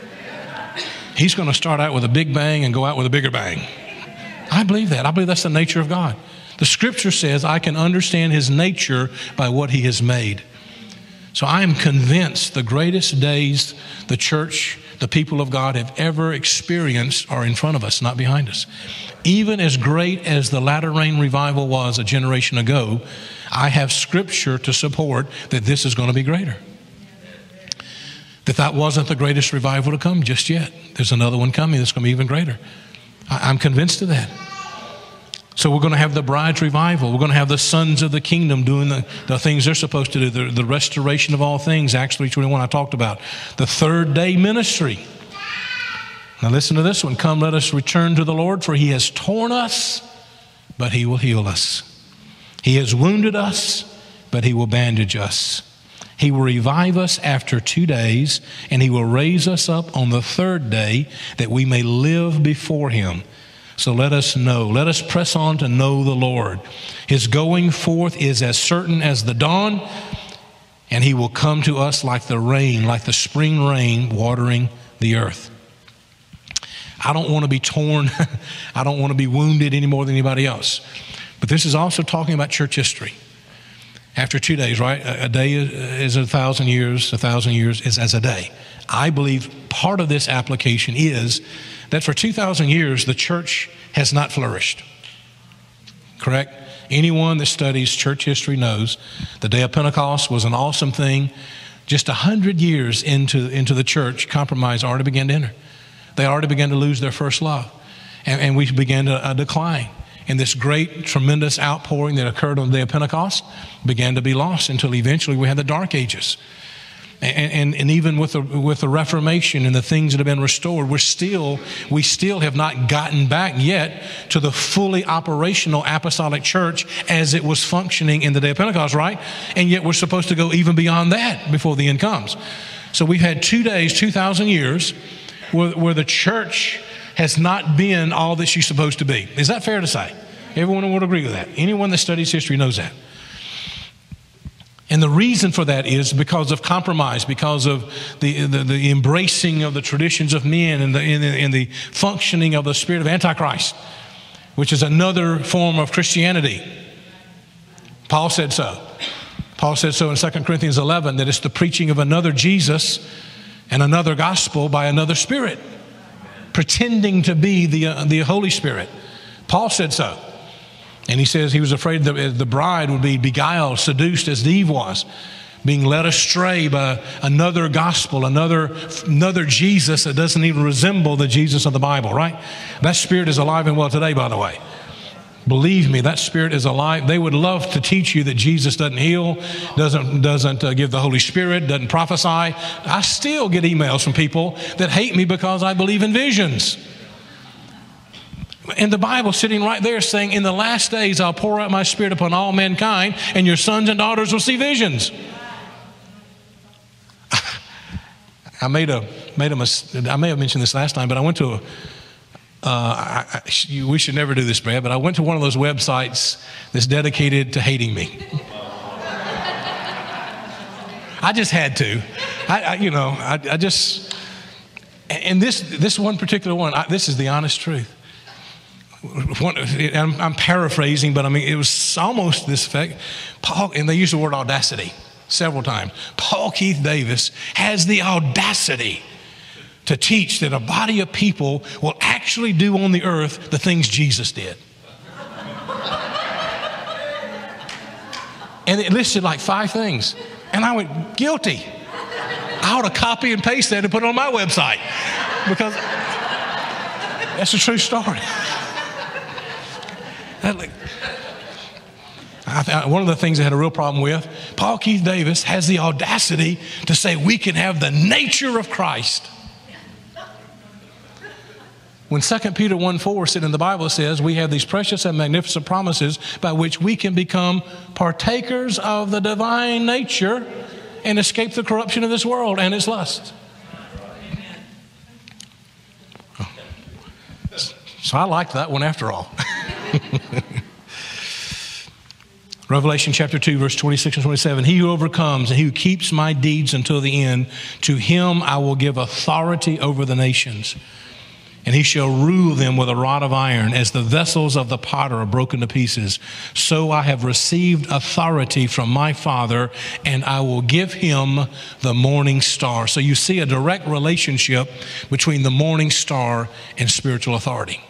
He's going to start out with a big bang and go out with a bigger bang. I believe that. I believe that's the nature of God. The scripture says I can understand his nature by what he has made. So I am convinced the greatest days the church, the people of God have ever experienced are in front of us, not behind us. Even as great as the latter rain revival was a generation ago, I have scripture to support that this is going to be greater. That that wasn't the greatest revival to come just yet. There's another one coming that's going to be even greater. I, I'm convinced of that. So we're going to have the bride's revival. We're going to have the sons of the kingdom doing the, the things they're supposed to do, the, the restoration of all things, Acts three twenty-one I talked about. The third day ministry. Now listen to this one. Come, let us return to the Lord, for he has torn us, but he will heal us. He has wounded us, but he will bandage us. He will revive us after two days, and he will raise us up on the third day that we may live before him. So let us know, let us press on to know the Lord. His going forth is as certain as the dawn, and he will come to us like the rain, like the spring rain watering the earth. I don't want to be torn. I don't want to be wounded any more than anybody else. But this is also talking about church history. After two days, right? A day is a thousand years. A thousand years is as a day. I believe part of this application is that for two thousand years, the church has not flourished. Correct? Anyone that studies church history knows the day of Pentecost was an awesome thing. Just a hundred years into, into the church, compromise already began to enter. They already began to lose their first love. And, and we began to uh, decline. And this great, tremendous outpouring that occurred on the day of Pentecost began to be lost until eventually we had the Dark Ages. And, and, and even with the, with the Reformation and the things that have been restored, we're still, we still have not gotten back yet to the fully operational apostolic church as it was functioning in the day of Pentecost, right? And yet we're supposed to go even beyond that before the end comes. So we've had two days, two thousand years, where, where the church has not been all that she's supposed to be. Is that fair to say? Everyone would agree with that. Anyone that studies history knows that. And the reason for that is because of compromise, because of the, the, the embracing of the traditions of men and the, and, the, and the functioning of the spirit of Antichrist, which is another form of Christianity. Paul said so. Paul said so in Second Corinthians eleven, that it's the preaching of another Jesus and another gospel by another spirit, pretending to be the, uh, the Holy Spirit. Paul said so. And he says he was afraid that the bride would be beguiled, seduced as Eve was, being led astray by another gospel, another, another Jesus that doesn't even resemble the Jesus of the Bible, right? That spirit is alive and well today, by the way. Believe me, that spirit is alive. They would love to teach you that Jesus doesn't heal, doesn't, doesn't uh, give the Holy Spirit, doesn't prophesy. I still get emails from people that hate me because I believe in visions. And the Bible sitting right there saying, in the last days, I'll pour out my spirit upon all mankind, and your sons and daughters will see visions. I made a, made a mis- I may have mentioned this last time, but I went to a, uh, I, I, we should never do this, Brad, but I went to one of those websites that's dedicated to hating me. I just had to. I, I you know, I, I just, and this, this one particular one, I, this is the honest truth. One, I'm, I'm paraphrasing, but I mean, it was almost this effect. Paul, and they use the word audacity several times. Paul Keith Davis has the audacity to teach that a body of people will actually do on the earth the things Jesus did. And it listed like five things. And I went, guilty. I ought to copy and paste that and put it on my website, because that's a true story. Like, I, one of the things I had a real problem with, Paul Keith Davis has the audacity to say we can have the nature of Christ. When Second Peter one four said in the Bible, it says we have these precious and magnificent promises by which we can become partakers of the divine nature and escape the corruption of this world and its lust. So I liked that one after all. Revelation chapter two, verse twenty-six and twenty-seven, he who overcomes and he who keeps my deeds until the end, to him I will give authority over the nations. And he shall rule them with a rod of iron, as the vessels of the potter are broken to pieces. So I have received authority from my Father, and I will give him the morning star. So you see a direct relationship between the morning star and spiritual authority.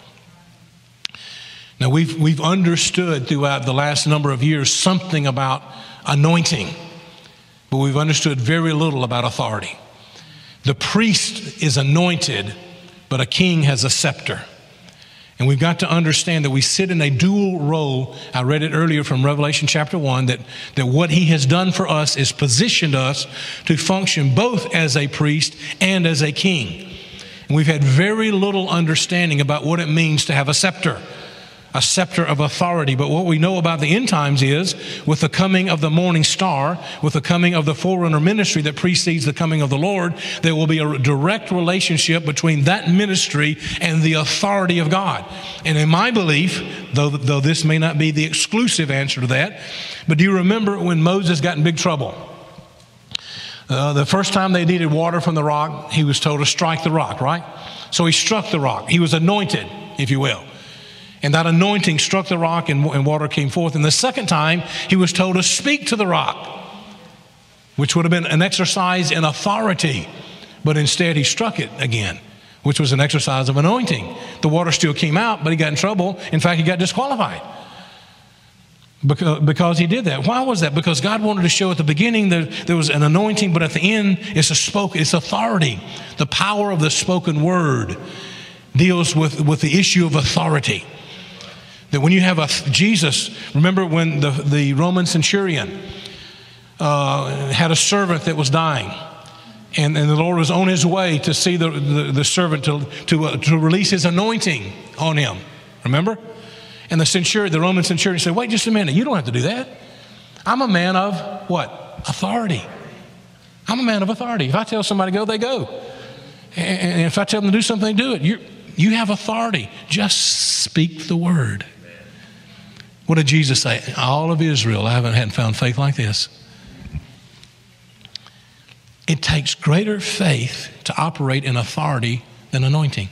Now we've, we've understood throughout the last number of years something about anointing, but we've understood very little about authority. The priest is anointed, but a king has a scepter. And we've got to understand that we sit in a dual role. I read it earlier from Revelation chapter one, that, that what he has done for us is positioned us to function both as a priest and as a king. And we've had very little understanding about what it means to have a scepter. A scepter of authority. But what we know about the end times is, with the coming of the morning star, with the coming of the Forerunner ministry that precedes the coming of the Lord, there will be a direct relationship between that ministry and the authority of God. And in my belief, though, though this may not be the exclusive answer to that, but do you remember when Moses got in big trouble? Uh, the first time they needed water from the rock, he was told to strike the rock, right? So he struck the rock. He was anointed, if you will. And that anointing struck the rock and, and water came forth. And the second time, he was told to speak to the rock, which would have been an exercise in authority. But instead, he struck it again, which was an exercise of anointing. The water still came out, but he got in trouble. In fact, he got disqualified because, because he did that. Why was that? Because God wanted to show at the beginning that there was an anointing, but at the end, it's a spoke, it's authority. The power of the spoken word deals with, with the issue of authority. That when you have a Jesus, remember when the, the Roman centurion uh, had a servant that was dying, and, and the Lord was on his way to see the, the, the servant to, to, uh, to release his anointing on him. Remember? And the centurion, the Roman centurion said, wait just a minute, you don't have to do that. I'm a man of what? Authority. I'm a man of authority. If I tell somebody to go, they go. And, and if I tell them to do something, they do it. You're, you have authority. Just speak the word. What did Jesus say? All of Israel, I haven't hadn't found faith like this. It takes greater faith to operate in authority than anointing.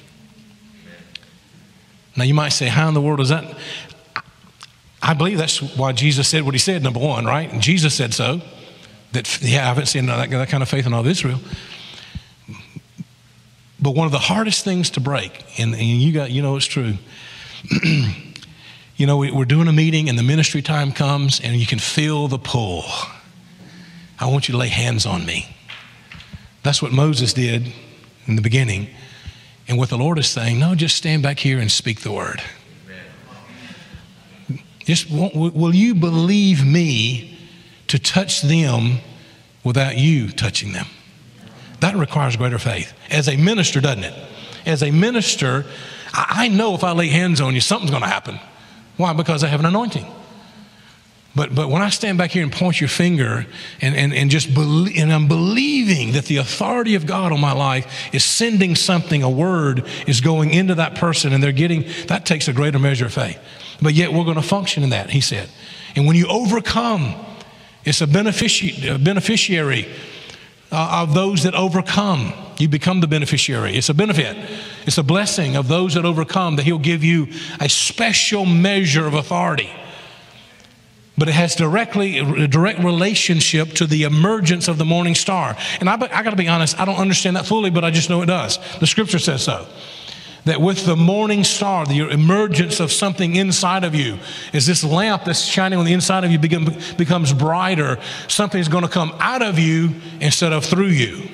Now you might say, how in the world is that? I believe that's why Jesus said what he said, number one, right? And Jesus said so. That, yeah, I haven't seen that, that kind of faith in all of Israel. But one of the hardest things to break, and, and you got, you know it's true. You know, we, we're doing a meeting and the ministry time comes and you can feel the pull. I want you to lay hands on me. That's what Moses did in the beginning. And what the Lord is saying, no, just stand back here and speak the word. Just, will you believe me to touch them without you touching them? That requires greater faith. As a minister, doesn't it? As a minister, I know if I lay hands on you, something's going to happen. Why? Because I have an anointing. But but when I stand back here and point your finger and, and, and just believe, and I'm believing that the authority of God on my life is sending something, a word is going into that person and they're getting, that takes a greater measure of faith. But yet we're going to function in that, he said. And when you overcome, it's a, benefici- a beneficiary uh, of those that overcome. You become the beneficiary. It's a benefit. It's a blessing of those that overcome, that he'll give you a special measure of authority. But it has directly a direct relationship to the emergence of the morning star. And I, I got to be honest, I don't understand that fully, but I just know it does. The scripture says so. That with the morning star, the emergence of something inside of you, is this lamp that's shining on the inside of you begin, becomes brighter. Something's going to come out of you instead of through you.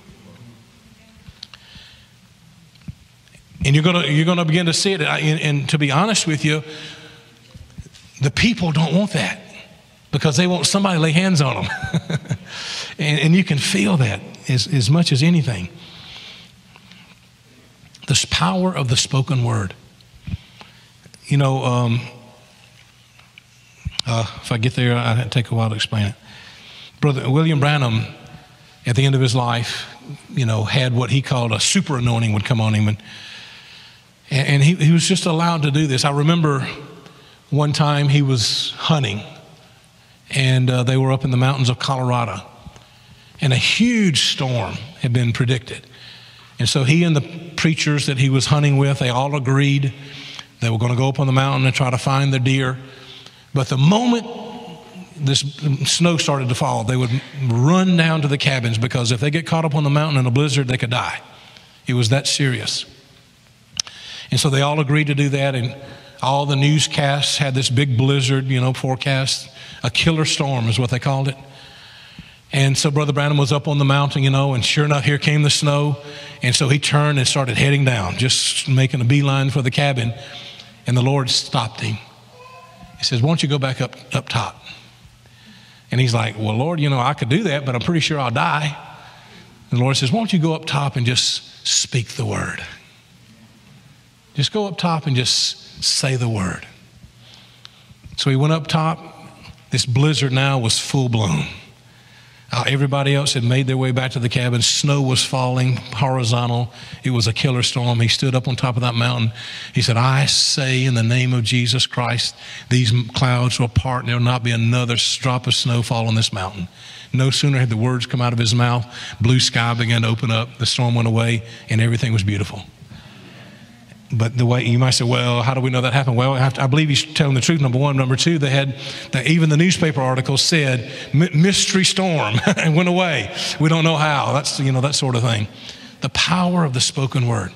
And you're going to, you're going to begin to see it. And, and to be honest with you, the people don't want that because they want somebody to lay hands on them. and, and you can feel that as, as much as anything. This power of the spoken word. You know, um, uh, if I get there, I take a while to explain it. Brother William Branham, at the end of his life, you know, had what he called a super anointing would come on him. And, and he, he was just allowed to do this. I remember one time he was hunting and uh, they were up in the mountains of Colorado. And a huge storm had been predicted. And so he and the preachers that he was hunting with, they all agreed they were going to go up on the mountain and try to find the deer. But the moment this snow started to fall, they would run down to the cabins, because if they get caught up on the mountain in a blizzard, they could die. It was that serious. And so they all agreed to do that, and all the newscasts had this big blizzard, you know, forecast. A killer storm is what they called it. And so Brother Branham was up on the mountain, you know, and sure enough, here came the snow. And so he turned and started heading down, just making a beeline for the cabin. And the Lord stopped him. He says, "Won't you go back up, up top?" And he's like, "Well, Lord, you know, I could do that, but I'm pretty sure I'll die." And the Lord says, "Won't you go up top and just speak the word? Just go up top and just say the word." So he went up top. This blizzard now was full blown. Uh, everybody else had made their way back to the cabin. Snow was falling horizontal. It was a killer storm. He stood up on top of that mountain. He said, "I say in the name of Jesus Christ, these clouds will part and there will not be another drop of snow fall on this mountain." No sooner had the words come out of his mouth, blue sky began to open up, the storm went away, and everything was beautiful. But the way you might say, well, how do we know that happened? Well, I, have to, I believe he's telling the truth, number one. Number two, they had, the, even the newspaper articles said, mystery storm, and went away. We don't know how. That's, you know, that sort of thing. The power of the spoken word.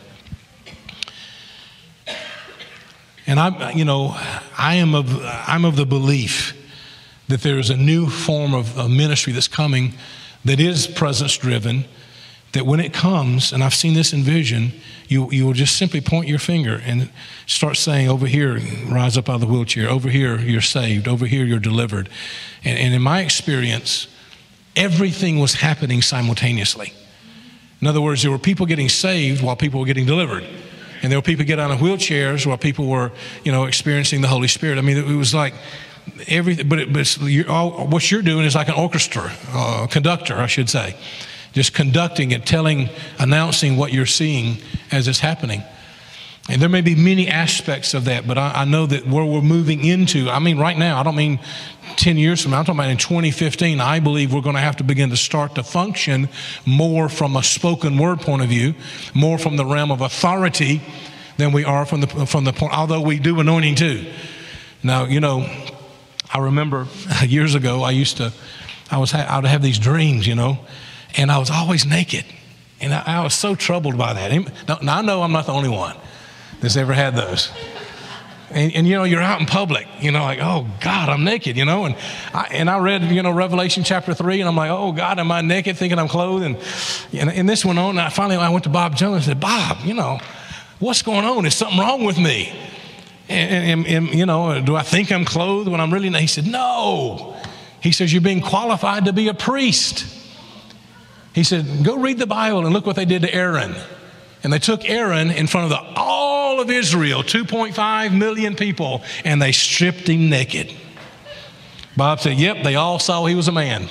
And I, you know, I am of, I'm of the belief that there is a new form of, of ministry that's coming that is presence-driven, that when it comes, and I've seen this in vision, you, you will just simply point your finger and start saying, over here, rise up out of the wheelchair. Over here, you're saved. Over here, you're delivered. And, and in my experience, everything was happening simultaneously. In other words, there were people getting saved while people were getting delivered. And there were people getting out of wheelchairs while people were, you know, experiencing the Holy Spirit. I mean, it was like everything, but, it, but it's, you're, all, what you're doing is like an orchestra, uh, conductor, I should say. Just conducting it, telling, announcing what you're seeing as it's happening. And there may be many aspects of that, but I, I know that where we're moving into, I mean right now, I don't mean ten years from now, I'm talking about in twenty fifteen, I believe we're going to have to begin to start to function more from a spoken word point of view, more from the realm of authority than we are from the, from the point, although we do anointing too. Now, you know, I remember years ago, I used to, I was, I would have these dreams, you know, and I was always naked. And I, I was so troubled by that. Now, now I know I'm not the only one that's ever had those. And, and, you know, you're out in public, you know, like, oh, God, I'm naked, you know. And I, and I read, you know, Revelation chapter three, and I'm like, oh, God, am I naked, thinking I'm clothed? And, and, and this went on. And I finally I went to Bob Jones and said, Bob, you know, what's going on? Is something wrong with me? And, and, and, you know, do I think I'm clothed when I'm really not? He said, no. He says, you're being qualified to be a priest. He said, go read the Bible and look what they did to Aaron. And they took Aaron in front of the, all of Israel, two point five million people, and they stripped him naked. Bob said, yep, they all saw he was a man.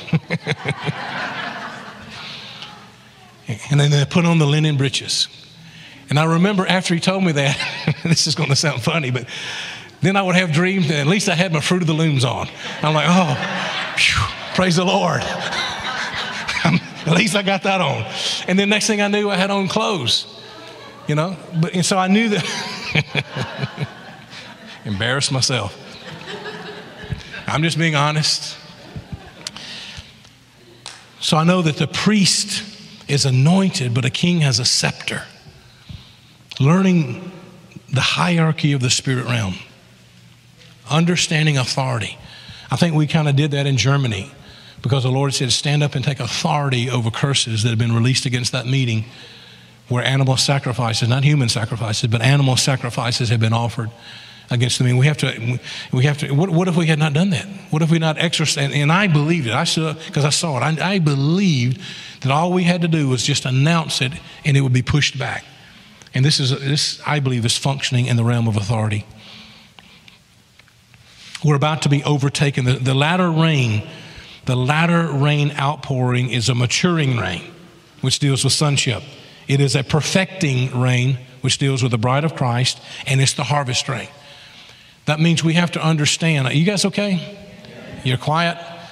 And then they put on the linen breeches. And I remember after he told me that, this is going to sound funny, but then I would have dreams, and at least I had my Fruit of the Looms on. I'm like, oh, phew, praise the Lord. At least I got that on. And then next thing I knew, I had on clothes, you know. But and so I knew that. Embarrassed myself. I'm just being honest. So I know that the priest is anointed, but a king has a scepter. Learning the hierarchy of the spirit realm. Understanding authority. I think we kind of did that in Germany. Because the Lord said, stand up and take authority over curses that have been released against that meeting where animal sacrifices, not human sacrifices, but animal sacrifices have been offered against the meeting. We have to, we have to, what, what if we had not done that? What if we not exercised? And, and I believed it. I saw, because I saw it. I, I believed that all we had to do was just announce it and it would be pushed back. And this is, this, I believe, is functioning in the realm of authority. We're about to be overtaken. The, the latter rain The latter rain outpouring is a maturing rain, which deals with sonship. It is a perfecting rain, which deals with the bride of Christ, and it's the harvest rain. That means we have to understand. Are you guys okay? You're quiet?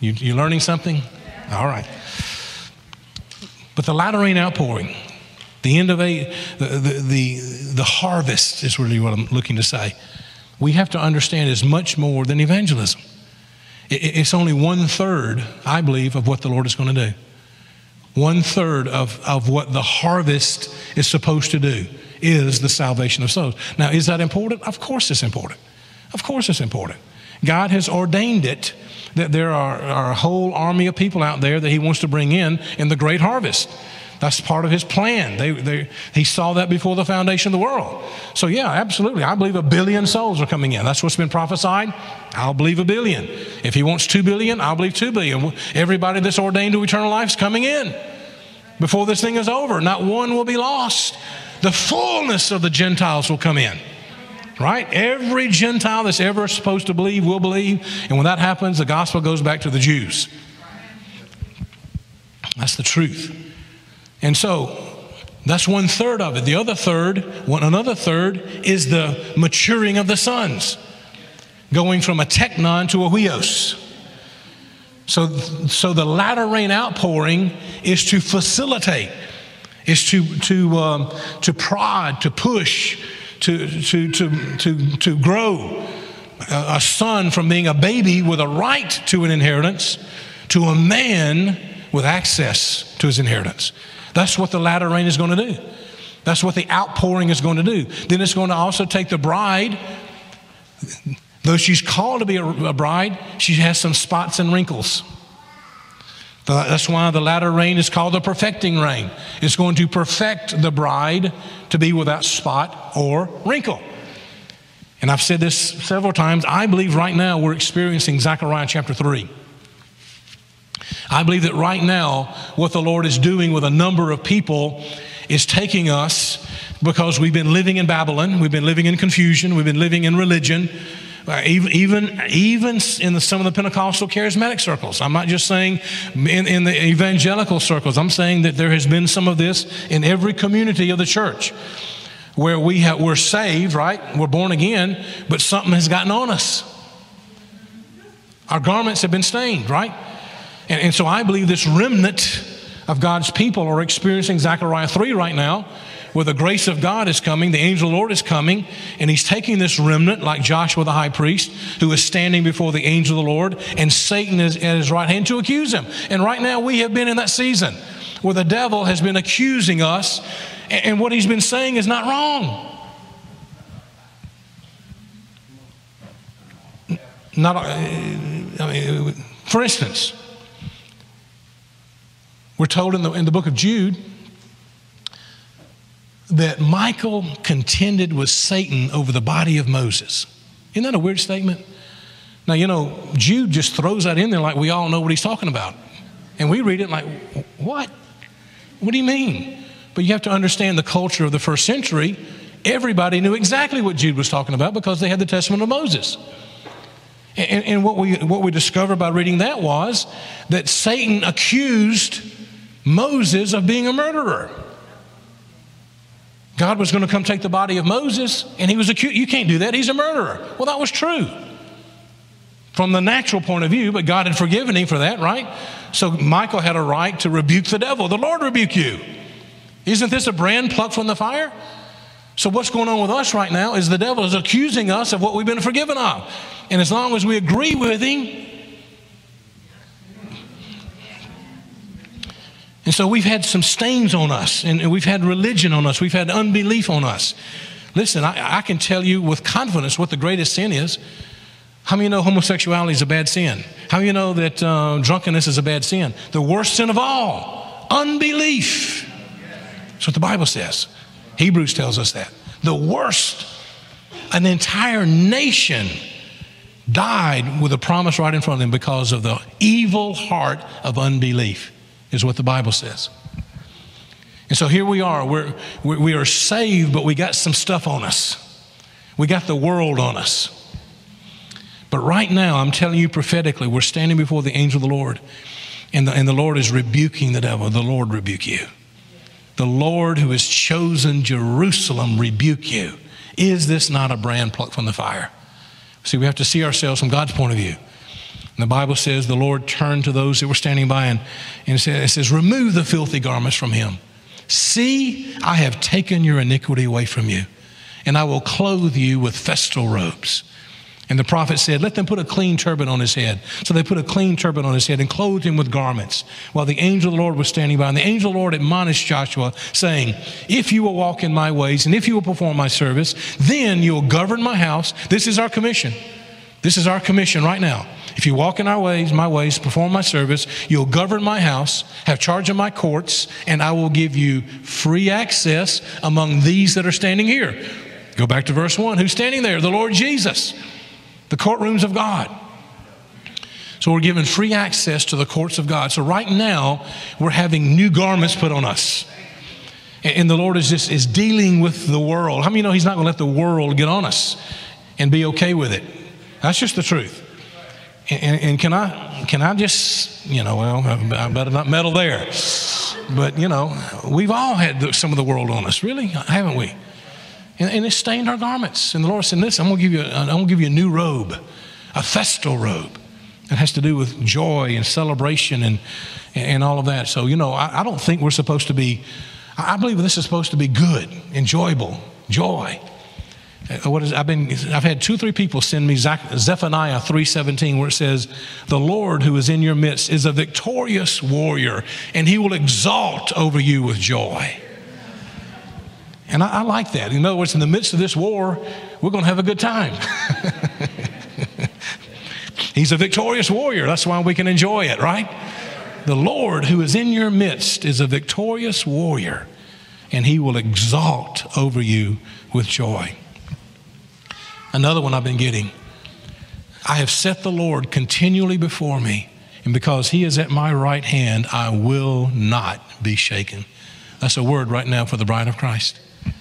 You, you learning something? All right. But the latter rain outpouring, the end of a, the, the, the, the harvest is really what I'm looking to say. We have to understand is much more than evangelism. It, it's only one third, I believe, of what the Lord is going to do. One third of, of what the harvest is supposed to do is the salvation of souls. Now, is that important? Of course it's important. Of course it's important. God has ordained it that there are, are a whole army of people out there that he wants to bring in in the great harvest. That's part of his plan. They, they, he saw that before the foundation of the world. So yeah, absolutely. I believe a billion souls are coming in. That's what's been prophesied. I'll believe a billion. If he wants two billion, I'll believe two billion. Everybody that's ordained to eternal life is coming in before this thing is over. Not one will be lost. The fullness of the Gentiles will come in. Right? Every Gentile that's ever supposed to believe will believe. And when that happens, the gospel goes back to the Jews. That's the truth. And so that's one third of it. The other third, one, another third is the maturing of the sons, going from a teknon to a huios. So, so the latter rain outpouring is to facilitate, is to, to, um, to prod, to push, to, to, to, to, to grow a son from being a baby with a right to an inheritance to a man with access to his inheritance. That's what the latter rain is going to do. That's what the outpouring is going to do. Then it's going to also take the bride. Though she's called to be a, a bride, she has some spots and wrinkles. That's why the latter rain is called the perfecting rain. It's going to perfect the bride to be without spot or wrinkle. And I've said this several times. I believe right now we're experiencing Zechariah chapter three. I believe that right now what the Lord is doing with a number of people is taking us, because we've been living in Babylon, we've been living in confusion, we've been living in religion, uh, even even even in the, some of the Pentecostal charismatic circles. I'm not just saying in, in the evangelical circles. I'm saying that there has been some of this in every community of the church, where we have, we're saved, right? We're born again, but something has gotten on us. Our garments have been stained, right? And, and so I believe this remnant of God's people are experiencing Zechariah three right now, where the grace of God is coming, the angel of the Lord is coming, and he's taking this remnant, like Joshua the high priest, who is standing before the angel of the Lord, and Satan is at his right hand to accuse him. And right now we have been in that season where the devil has been accusing us, and, and what he's been saying is not wrong. Not, I mean, for instance, we're told in the, in the book of Jude that Michael contended with Satan over the body of Moses. Isn't that a weird statement? Now, you know, Jude just throws that in there like we all know what he's talking about. And we read it like, what? What do you mean? But you have to understand the culture of the first century. Everybody knew exactly what Jude was talking about because they had the testament of Moses. And, and what we what we discovered by reading that was that Satan accused Moses of being a murderer. God was going to come take the body of Moses, and he was accused. You can't do that. He's a murderer. Well, that was true from the natural point of view, but God had forgiven him for that, right? So Michael had a right to rebuke the devil. The Lord rebuke you. Isn't this a brand plucked from the fire? So what's going on with us right now is the devil is accusing us of what we've been forgiven of. And as long as we agree with him, and so we've had some stains on us, and we've had religion on us, we've had unbelief on us. Listen, I, I can tell you with confidence what the greatest sin is. How many of you know homosexuality is a bad sin? How many of you know that uh, drunkenness is a bad sin? The worst sin of all, unbelief. That's what the Bible says. Hebrews tells us that. The worst. An entire nation died with a promise right in front of them because of the evil heart of unbelief, is what the Bible says. And so here we are. We're, we are saved, but we got some stuff on us. We got the world on us. But right now, I'm telling you prophetically, we're standing before the angel of the Lord, and the, and the Lord is rebuking the devil. The Lord rebuke you. The Lord who has chosen Jerusalem rebuke you. Is this not a brand plucked from the fire? See, we have to see ourselves from God's point of view. And the Bible says the Lord turned to those that were standing by and, and it says, it says, remove the filthy garments from him. See, I have taken your iniquity away from you, and I will clothe you with festal robes. And the prophet said, let them put a clean turban on his head. So they put a clean turban on his head and clothed him with garments, while the angel of the Lord was standing by. And the angel of the Lord admonished Joshua, saying, if you will walk in my ways and if you will perform my service, then you will govern my house. This is our commission. This is our commission right now. If you walk in our ways, my ways, perform my service, you'll govern my house, have charge of my courts, and I will give you free access among these that are standing here. Go back to verse one. Who's standing there? The Lord Jesus, the courtrooms of God. So we're given free access to the courts of God. So right now, we're having new garments put on us. And the Lord is just is dealing with the world. How many of you know he's not going to let the world get on us and be okay with it? That's just the truth. And, and can I can I just, you know, well, I better not meddle there. But, you know, we've all had the, some of the world on us, really, haven't we? And, and it's stained our garments. And the Lord said, listen, I'm going to give you, I'm going to give you a new robe, a festal robe. It has to do with joy and celebration and, and all of that. So, you know, I, I don't think we're supposed to be, I believe this is supposed to be good, enjoyable, joy. What is, I've been, I've had two, three people send me Zephaniah three seventeen, where it says, the Lord who is in your midst is a victorious warrior, and he will exalt over you with joy. And I, I like that. In other words, in the midst of this war, we're going to have a good time. He's a victorious warrior. That's why we can enjoy it, right? The Lord who is in your midst is a victorious warrior, and he will exalt over you with joy. Another one I've been getting. I have set the Lord continually before me, and because he is at my right hand, I will not be shaken. That's a word right now for the bride of Christ.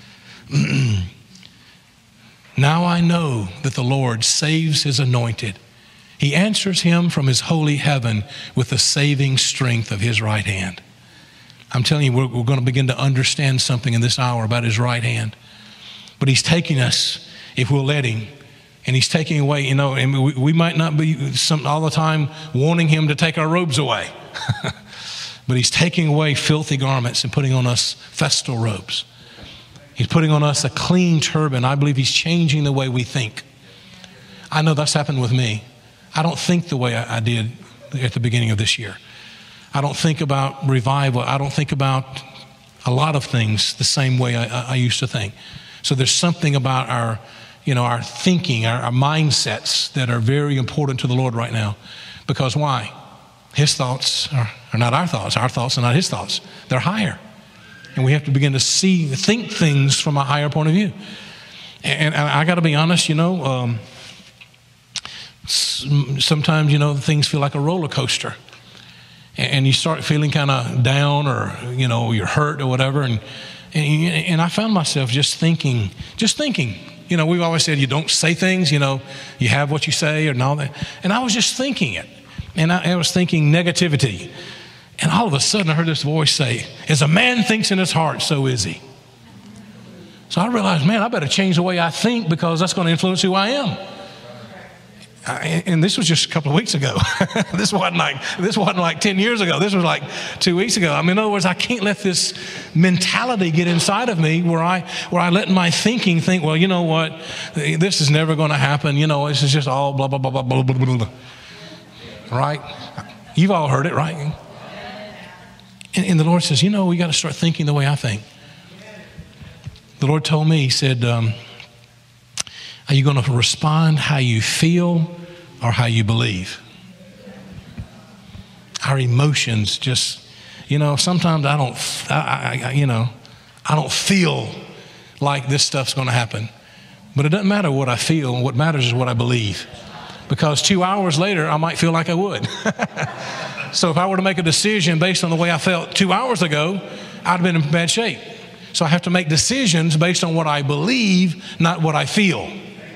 Now I know that the Lord saves his anointed. He answers him from his holy heaven with the saving strength of his right hand. I'm telling you, we're, we're going to begin to understand something in this hour about his right hand. But he's taking us, if we'll let him, and he's taking away, you know, and we, we might not be some, all the time wanting him to take our robes away. But he's taking away filthy garments and putting on us festal robes. He's putting on us a clean turban. I believe he's changing the way we think. I know that's happened with me. I don't think the way I, I did at the beginning of this year. I don't think about revival. I don't think about a lot of things the same way I, I used to think. So there's something about our, you know, our thinking, our, our mindsets that are very important to the Lord right now. Because why? His thoughts are, are not our thoughts. Our thoughts are not his thoughts. They're higher. And we have to begin to see, think things from a higher point of view. And, and I got to be honest, you know, um, sometimes, you know, things feel like a roller coaster. And you start feeling kind of down, or, you know, you're hurt or whatever. And, and and I found myself just thinking, just thinking. You know, we've always said you don't say things, you know, you have what you say and all that. And I was just thinking it. And I, I was thinking negativity. And all of a sudden I heard this voice say, as a man thinks in his heart, so is he. So I realized, man, I better change the way I think, because that's going to influence who I am. I, and this was just a couple of weeks ago. this wasn't like this wasn't like ten years ago. This was like two weeks ago. I mean, in other words, I can't let this mentality get inside of me where I where I let my thinking think, well, you know what, this is never going to happen. You know, this is just all blah blah blah blah blah blah blah blah. Right? You've all heard it, right? And, and the Lord says, you know, we got to start thinking the way I think. The Lord told me, he said, um, are you going to respond how you feel or how you believe? Our emotions just, you know, sometimes I don't, I, I, you know, I don't feel like this stuff's going to happen. But it doesn't matter what I feel. What matters is what I believe. Because two hours later, I might feel like I would. So if I were to make a decision based on the way I felt two hours ago, I'd have been in bad shape. So I have to make decisions based on what I believe, not what I feel.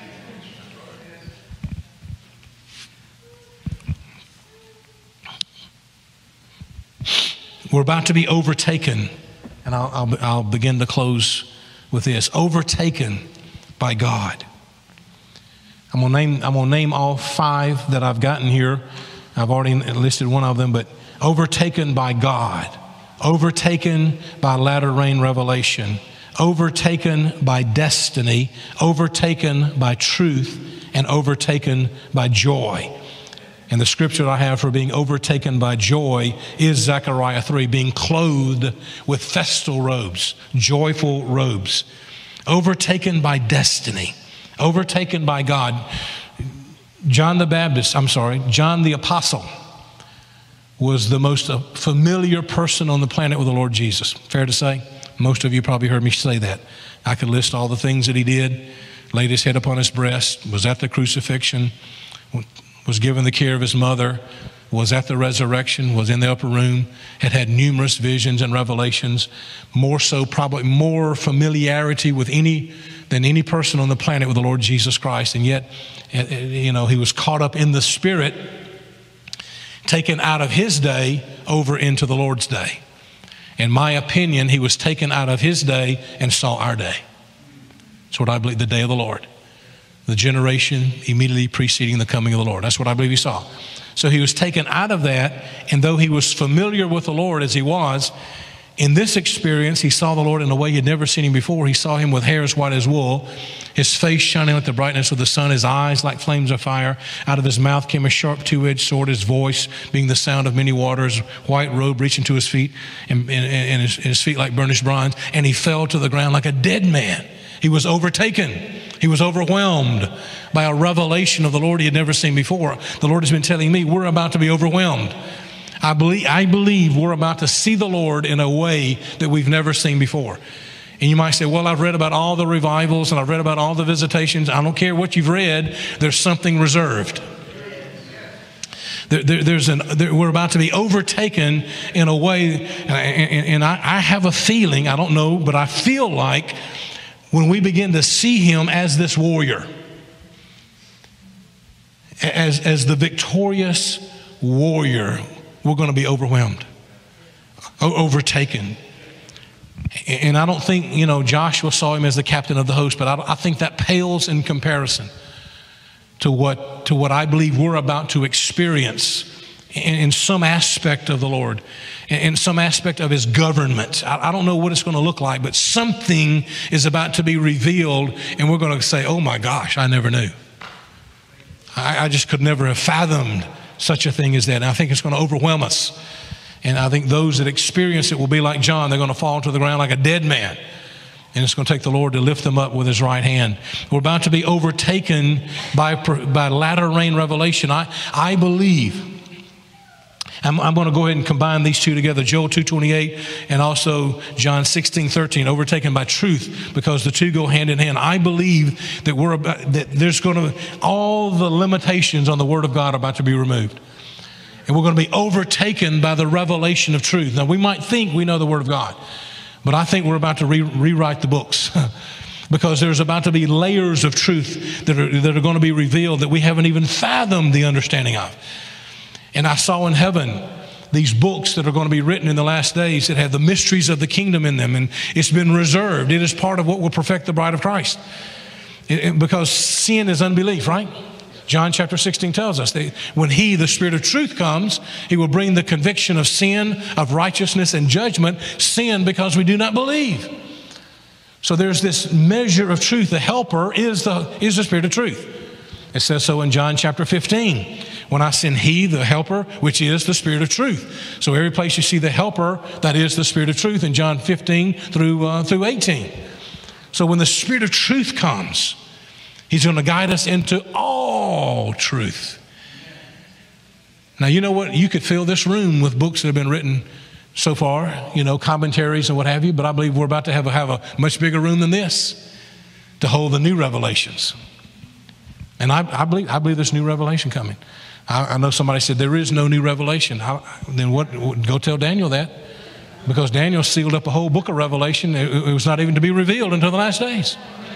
We're about to be overtaken, and I'll, I'll, I'll begin to close with this. Overtaken by God. I'm I'm gonna name, I'm gonna name all five that I've gotten here. I've already listed one of them, but overtaken by God, overtaken by latter rain revelation, overtaken by destiny, overtaken by truth, and overtaken by joy. And the scripture I have for being overtaken by joy is Zechariah three, being clothed with festal robes, joyful robes. Overtaken by destiny, overtaken by God. John the Baptist, I'm sorry, John the Apostle was the most familiar person on the planet with the Lord Jesus. Fair to say? Most of you probably heard me say that. I could list all the things that he did. Laid his head upon his breast, was at the crucifixion, was given the care of his mother, was at the resurrection, was in the upper room, had had numerous visions and revelations, more so probably more familiarity with any than any person on the planet with the Lord Jesus Christ. And yet, you know, he was caught up in the Spirit, taken out of his day over into the Lord's day. In my opinion, he was taken out of his day and saw our day. That's what I believe, the day of the Lord. The generation immediately preceding the coming of the Lord. That's what I believe he saw. So he was taken out of that, and though he was familiar with the Lord as he was, in this experience, he saw the Lord in a way he had never seen him before. He saw him with hair as white as wool, his face shining with the brightness of the sun, his eyes like flames of fire. Out of his mouth came a sharp two-edged sword, his voice being the sound of many waters, white robe reaching to his feet, and, and, and his, his feet like burnished bronze. And he fell to the ground like a dead man. He was overtaken. He was overwhelmed by a revelation of the Lord he had never seen before. The Lord has been telling me we're about to be overwhelmed. I believe, I believe we're about to see the Lord in a way that we've never seen before. And you might say, well, I've read about all the revivals and I've read about all the visitations. I don't care what you've read. There's something reserved. There, there, there's an, there, we're about to be overtaken in a way, and, and, and I, I have a feeling, I don't know, but I feel like when we begin to see him as this warrior, as, as the victorious warrior, we're going to be overwhelmed, overtaken. And I don't think, you know, Joshua saw him as the captain of the host, but I, I think that pales in comparison to what, to what I believe we're about to experience in, in some aspect of the Lord, in, in some aspect of his government. I, I don't know what it's going to look like, but something is about to be revealed, and we're going to say, oh my gosh, I never knew. I, I just could never have fathomed such a thing as that. And I think it's going to overwhelm us. And I think those that experience it will be like John. They're going to fall to the ground like a dead man. And it's going to take the Lord to lift them up with his right hand. We're about to be overtaken by, by latter rain revelation. I, I believe, I'm, I'm going to go ahead and combine these two together, Joel two twenty-eight and also John sixteen thirteen, overtaken by truth, because the two go hand in hand. I believe that we're about, that there's going to, all the limitations on the Word of God are about to be removed. And we're going to be overtaken by the revelation of truth. Now, we might think we know the Word of God, but I think we're about to re- rewrite the books because there's about to be layers of truth that are, that are going to be revealed that we haven't even fathomed the understanding of. And I saw in heaven these books that are going to be written in the last days that have the mysteries of the kingdom in them, and it's been reserved. It is part of what will perfect the bride of Christ. It, it, because sin is unbelief, right? John chapter sixteen tells us that when he, the Spirit of truth, comes, he will bring the conviction of sin, of righteousness, and judgment. Sin because we do not believe. So there's this measure of truth. The helper is the, is the Spirit of truth. It says so in John chapter fifteen. When I send he, the helper, which is the Spirit of truth. So every place you see the helper, that is the Spirit of truth in John fifteen through, uh, through eighteen. So when the Spirit of truth comes, he's going to guide us into all truth. Now, you know what? You could fill this room with books that have been written so far, you know, commentaries and what have you, but I believe we're about to have a, have a much bigger room than this to hold the new revelations. And I, I believe I believe there's new revelation coming. I, I know somebody said there is no new revelation. How, then what? Go tell Daniel that, because Daniel sealed up a whole book of Revelation. It, it was not even to be revealed until the last days.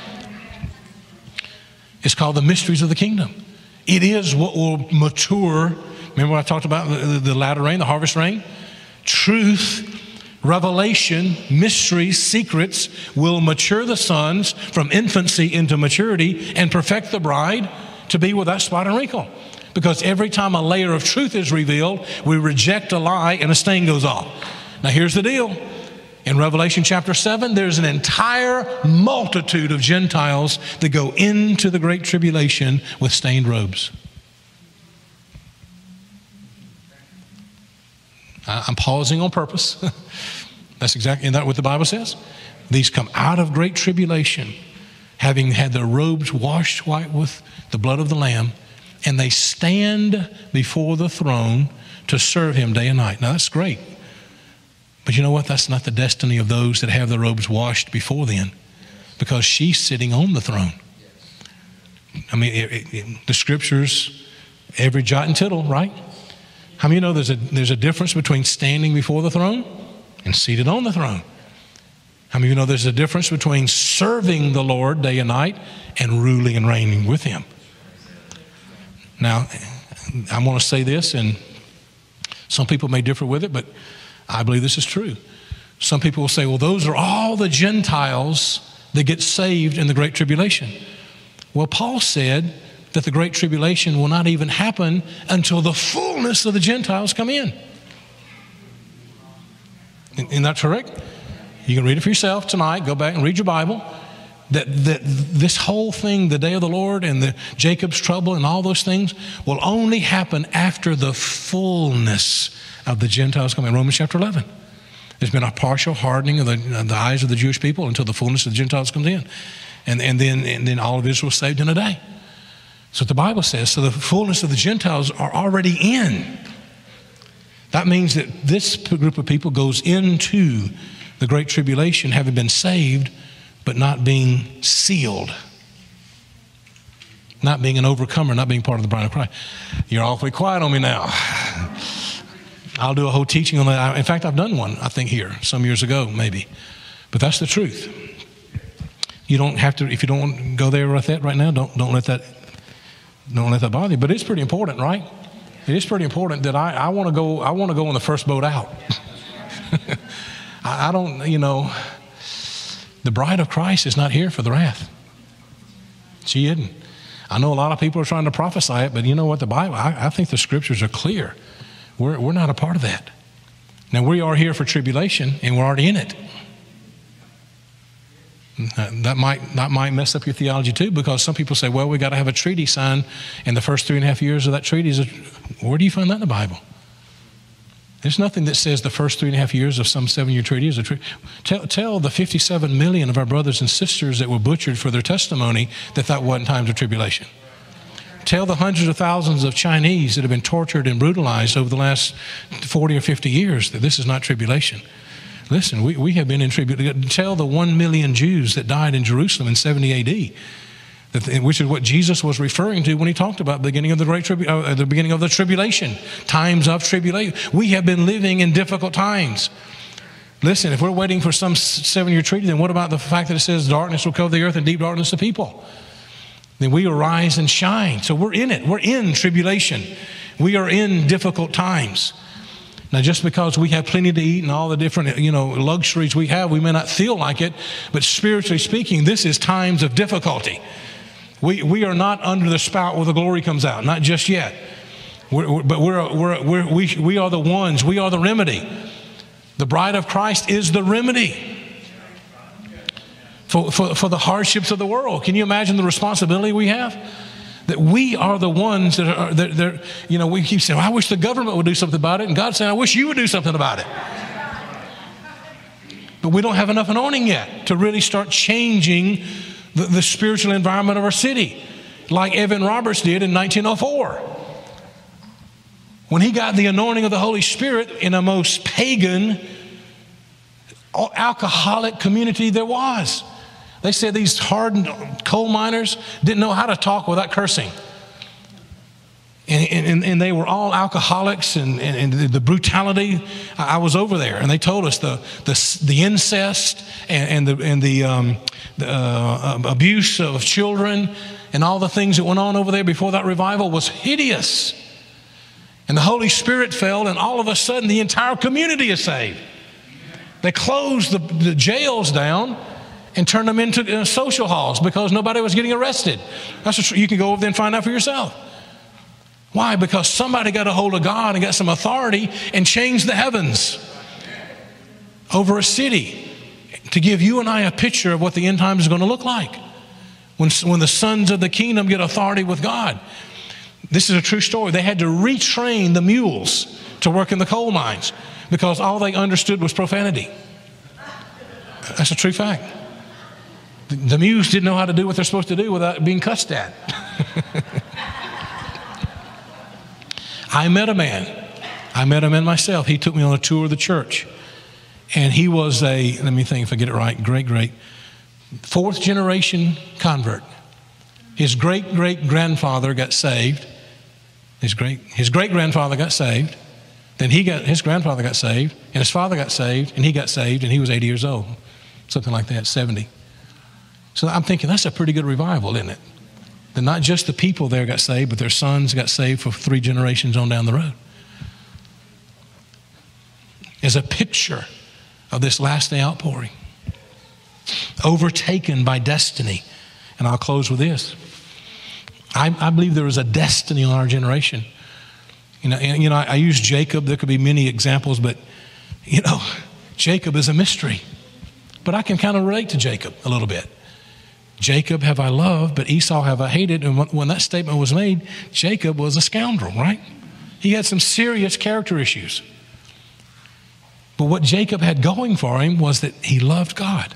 It's called the mysteries of the kingdom. It is what will mature. Remember what I talked about, the, the latter rain, the harvest rain? Truth, revelation, mysteries, secrets will mature the sons from infancy into maturity and perfect the bride to be without spot and wrinkle. Because every time a layer of truth is revealed, we reject a lie and a stain goes off. Now here's the deal. In Revelation chapter seven, there's an entire multitude of Gentiles that go into the great tribulation with stained robes. I'm pausing on purpose. That's exactly, isn't that what the Bible says? These come out of great tribulation, having had their robes washed white with the blood of the Lamb, and they stand before the throne to serve him day and night. Now that's great. But you know what? That's not the destiny of those that have their robes washed before then, because she's sitting on the throne. I mean, it, it, it, the scriptures, every jot and tittle, right? How many of you know there's a, there's a difference between standing before the throne and seated on the throne? How many of you know there's a difference between serving the Lord day and night and ruling and reigning with him? Now, I want to say this, and some people may differ with it, but I believe this is true. Some people will say, well, those are all the Gentiles that get saved in the Great Tribulation. Well, Paul said that the Great Tribulation will not even happen until the fullness of the Gentiles come in. Isn't that correct? You can read it for yourself tonight. Go back and read your Bible. That, that this whole thing, the day of the Lord and the Jacob's trouble and all those things, will only happen after the fullness of the Gentiles come in. Romans chapter eleven. There's been a partial hardening of the, of the eyes of the Jewish people until the fullness of the Gentiles comes in. And, and, then, and then all of Israel is saved in a day. So what the Bible says. So the fullness of the Gentiles are already in. That means that this group of people goes into the Great Tribulation having been saved, but not being sealed. Not being an overcomer, not being part of the bride of Christ. You're awfully quiet on me now. I'll do a whole teaching on that. In fact, I've done one, I think, here some years ago, maybe. But that's the truth. You don't have to, if you don't want to go there with that right now, don't, don't let that, don't let that bother you. But it's pretty important, right? It is pretty important that I, I want to go, I want to go on the first boat out. I, I don't, you know, the bride of Christ is not here for the wrath. She isn't. I know a lot of people are trying to prophesy it, but you know what? The Bible, I, I think the scriptures are clear. We're, we're not a part of that. Now, we are here for tribulation, and we're already in it. That might, that might mess up your theology too, because some people say, well, we got to have a treaty signed, and the first three and a half years of that treaty is, a, where do you find that in the Bible? There's nothing that says the first three and a half years of some seven-year treaty is a treaty. Tell, tell the fifty-seven million of our brothers and sisters that were butchered for their testimony that that wasn't times of tribulation. Tell the hundreds of thousands of Chinese that have been tortured and brutalized over the last forty or fifty years that this is not tribulation. Listen, we, we have been in tribulation. Tell the one million Jews that died in Jerusalem in seventy A D, that, which is what Jesus was referring to when he talked about the beginning of the great tribu- uh, the beginning of the tribulation, times of tribulation. We have been living in difficult times. Listen, if we're waiting for some seven-year treaty, then what about the fact that it says darkness will cover the earth and deep darkness the people? Then we arise and shine. So we're in it. We're in tribulation. We are in difficult times. Now, just because we have plenty to eat and all the different, you know, luxuries we have, we may not feel like it, but spiritually speaking, this is times of difficulty. We we are not under the spout where the glory comes out, not just yet. We're, we're, but we're, we're, we're, we, we are the ones, we are the remedy. The bride of Christ is the remedy for, for, for the hardships of the world. Can you imagine the responsibility we have? That we are the ones that are, that, that, you know, we keep saying, well, I wish the government would do something about it. And God's saying, I wish you would do something about it. But we don't have enough anointing yet to really start changing the, the spiritual environment of our city, like Evan Roberts did in nineteen oh four. When he got the anointing of the Holy Spirit in a most pagan, alcoholic community there was. They said these hardened coal miners didn't know how to talk without cursing. And, and, and they were all alcoholics, and, and, and the brutality. I was over there, and they told us the the, the incest and, and the, and the, um, the uh, abuse of children and all the things that went on over there before that revival was hideous. And the Holy Spirit fell, and all of a sudden the entire community is saved. They closed the, the jails down, and turned them into uh, social halls because nobody was getting arrested. That's what you can go over there and find out for yourself. Why? Because somebody got a hold of God and got some authority and changed the heavens over a city to give you and I a picture of what the end time is going to look like when, when the sons of the kingdom get authority with God. This is a true story. They had to retrain the mules to work in the coal mines because all they understood was profanity. That's a true fact. The, the mules didn't know how to do what they're supposed to do without being cussed at. I met a man. I met a man myself. He took me on a tour of the church. And he was a, let me think if I get it right, great, great, fourth generation convert. His great, great grandfather got saved. His great, his great grandfather got saved. Then he got, his grandfather got saved. And his father got saved. And he got saved. And he was eighty years old. Something like that, seventy. So I'm thinking that's a pretty good revival, isn't it? That not just the people there got saved, but their sons got saved for three generations on down the road. As a picture of this last day outpouring. Overtaken by destiny. And I'll close with this. I, I believe there is a destiny on our generation. You know, and, you know, I, I use Jacob. There could be many examples, but, you know, Jacob is a mystery. But I can kind of relate to Jacob a little bit. Jacob have I loved, but Esau have I hated. And when that statement was made, Jacob was a scoundrel, right? He had some serious character issues. But what Jacob had going for him was that he loved God.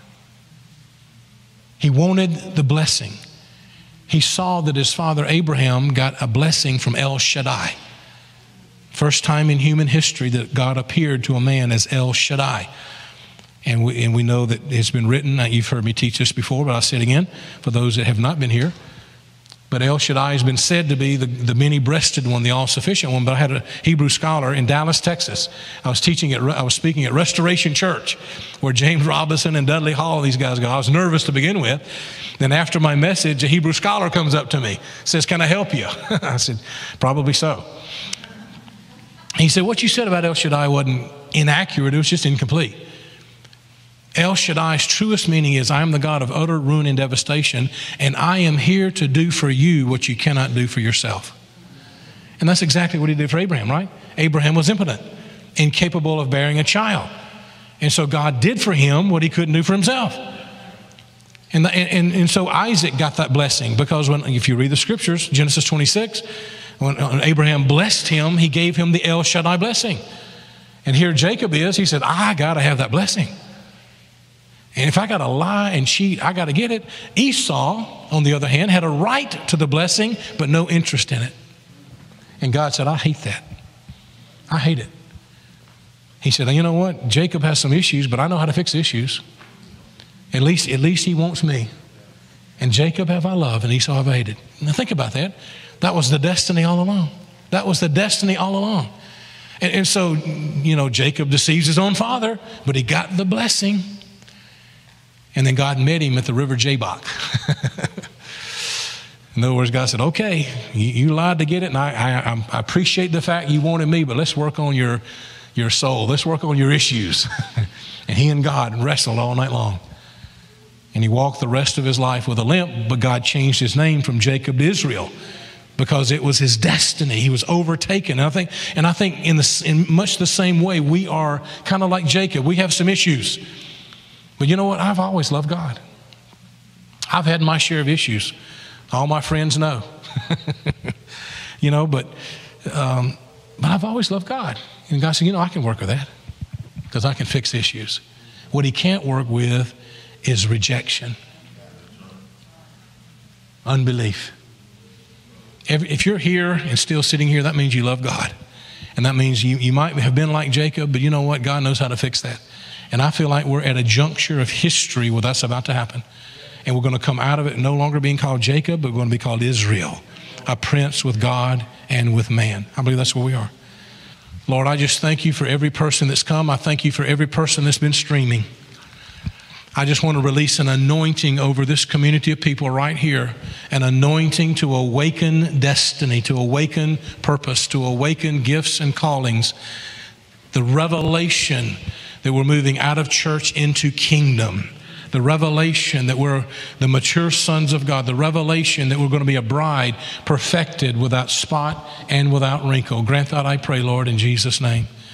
He wanted the blessing. He saw that his father Abraham got a blessing from El Shaddai. First time in human history that God appeared to a man as El Shaddai. And we, and we know that it's been written. You've heard me teach this before, but I'll say it again for those that have not been here. But El Shaddai has been said to be the, the many-breasted one, the all-sufficient one. But I had a Hebrew scholar in Dallas, Texas. I was teaching at, I was speaking at Restoration Church, where James Robinson and Dudley Hall, these guys go. I was nervous to begin with. Then after my message, a Hebrew scholar comes up to me, says, "Can I help you?" I said, "Probably so." He said, "What you said about El Shaddai wasn't inaccurate. It was just incomplete. El Shaddai's truest meaning is, I am the God of utter ruin and devastation, and I am here to do for you what you cannot do for yourself." And that's exactly what he did for Abraham, right? Abraham was impotent, incapable of bearing a child. And so God did for him what he couldn't do for himself. And, the, and, and so Isaac got that blessing because when, if you read the scriptures, Genesis twenty-six, when Abraham blessed him, he gave him the El Shaddai blessing. And here Jacob is, he said, I got to have that blessing. And if I got to lie and cheat, I got to get it. Esau, on the other hand, had a right to the blessing, but no interest in it. And God said, I hate that. I hate it. He said, you know what? Jacob has some issues, but I know how to fix issues. At least, at least he wants me. And Jacob have I loved, and Esau have I hated. Now think about that. That was the destiny all along. That was the destiny all along. And, and so, you know, Jacob deceives his own father, but he got the blessing. And then God met him at the river Jabbok. In other words, God said, okay, you, you lied to get it, and I, I, I appreciate the fact you wanted me, but let's work on your, your soul. Let's work on your issues. And he and God wrestled all night long. And he walked the rest of his life with a limp, but God changed his name from Jacob to Israel because it was his destiny. He was overtaken. And I think, and I think in, the, in much the same way, we are kind of like Jacob. We have some issues. But you know what? I've always loved God. I've had my share of issues. All my friends know. You know, but, um, but I've always loved God. And God said, you know, I can work with that because I can fix issues. What he can't work with is rejection, unbelief. If you're here and still sitting here, that means you love God. And that means you, you might have been like Jacob, but you know what? God knows how to fix that. And I feel like we're at a juncture of history where that's about to happen. And we're going to come out of it no longer being called Jacob, but we're going to be called Israel, a prince with God and with man. I believe that's where we are. Lord, I just thank you for every person that's come. I thank you for every person that's been streaming. I just want to release an anointing over this community of people right here, an anointing to awaken destiny, to awaken purpose, to awaken gifts and callings, the revelation that we're moving out of church into kingdom, the revelation that we're the mature sons of God, the revelation that we're going to be a bride perfected without spot and without wrinkle. Grant that, I pray, Lord, in Jesus' name.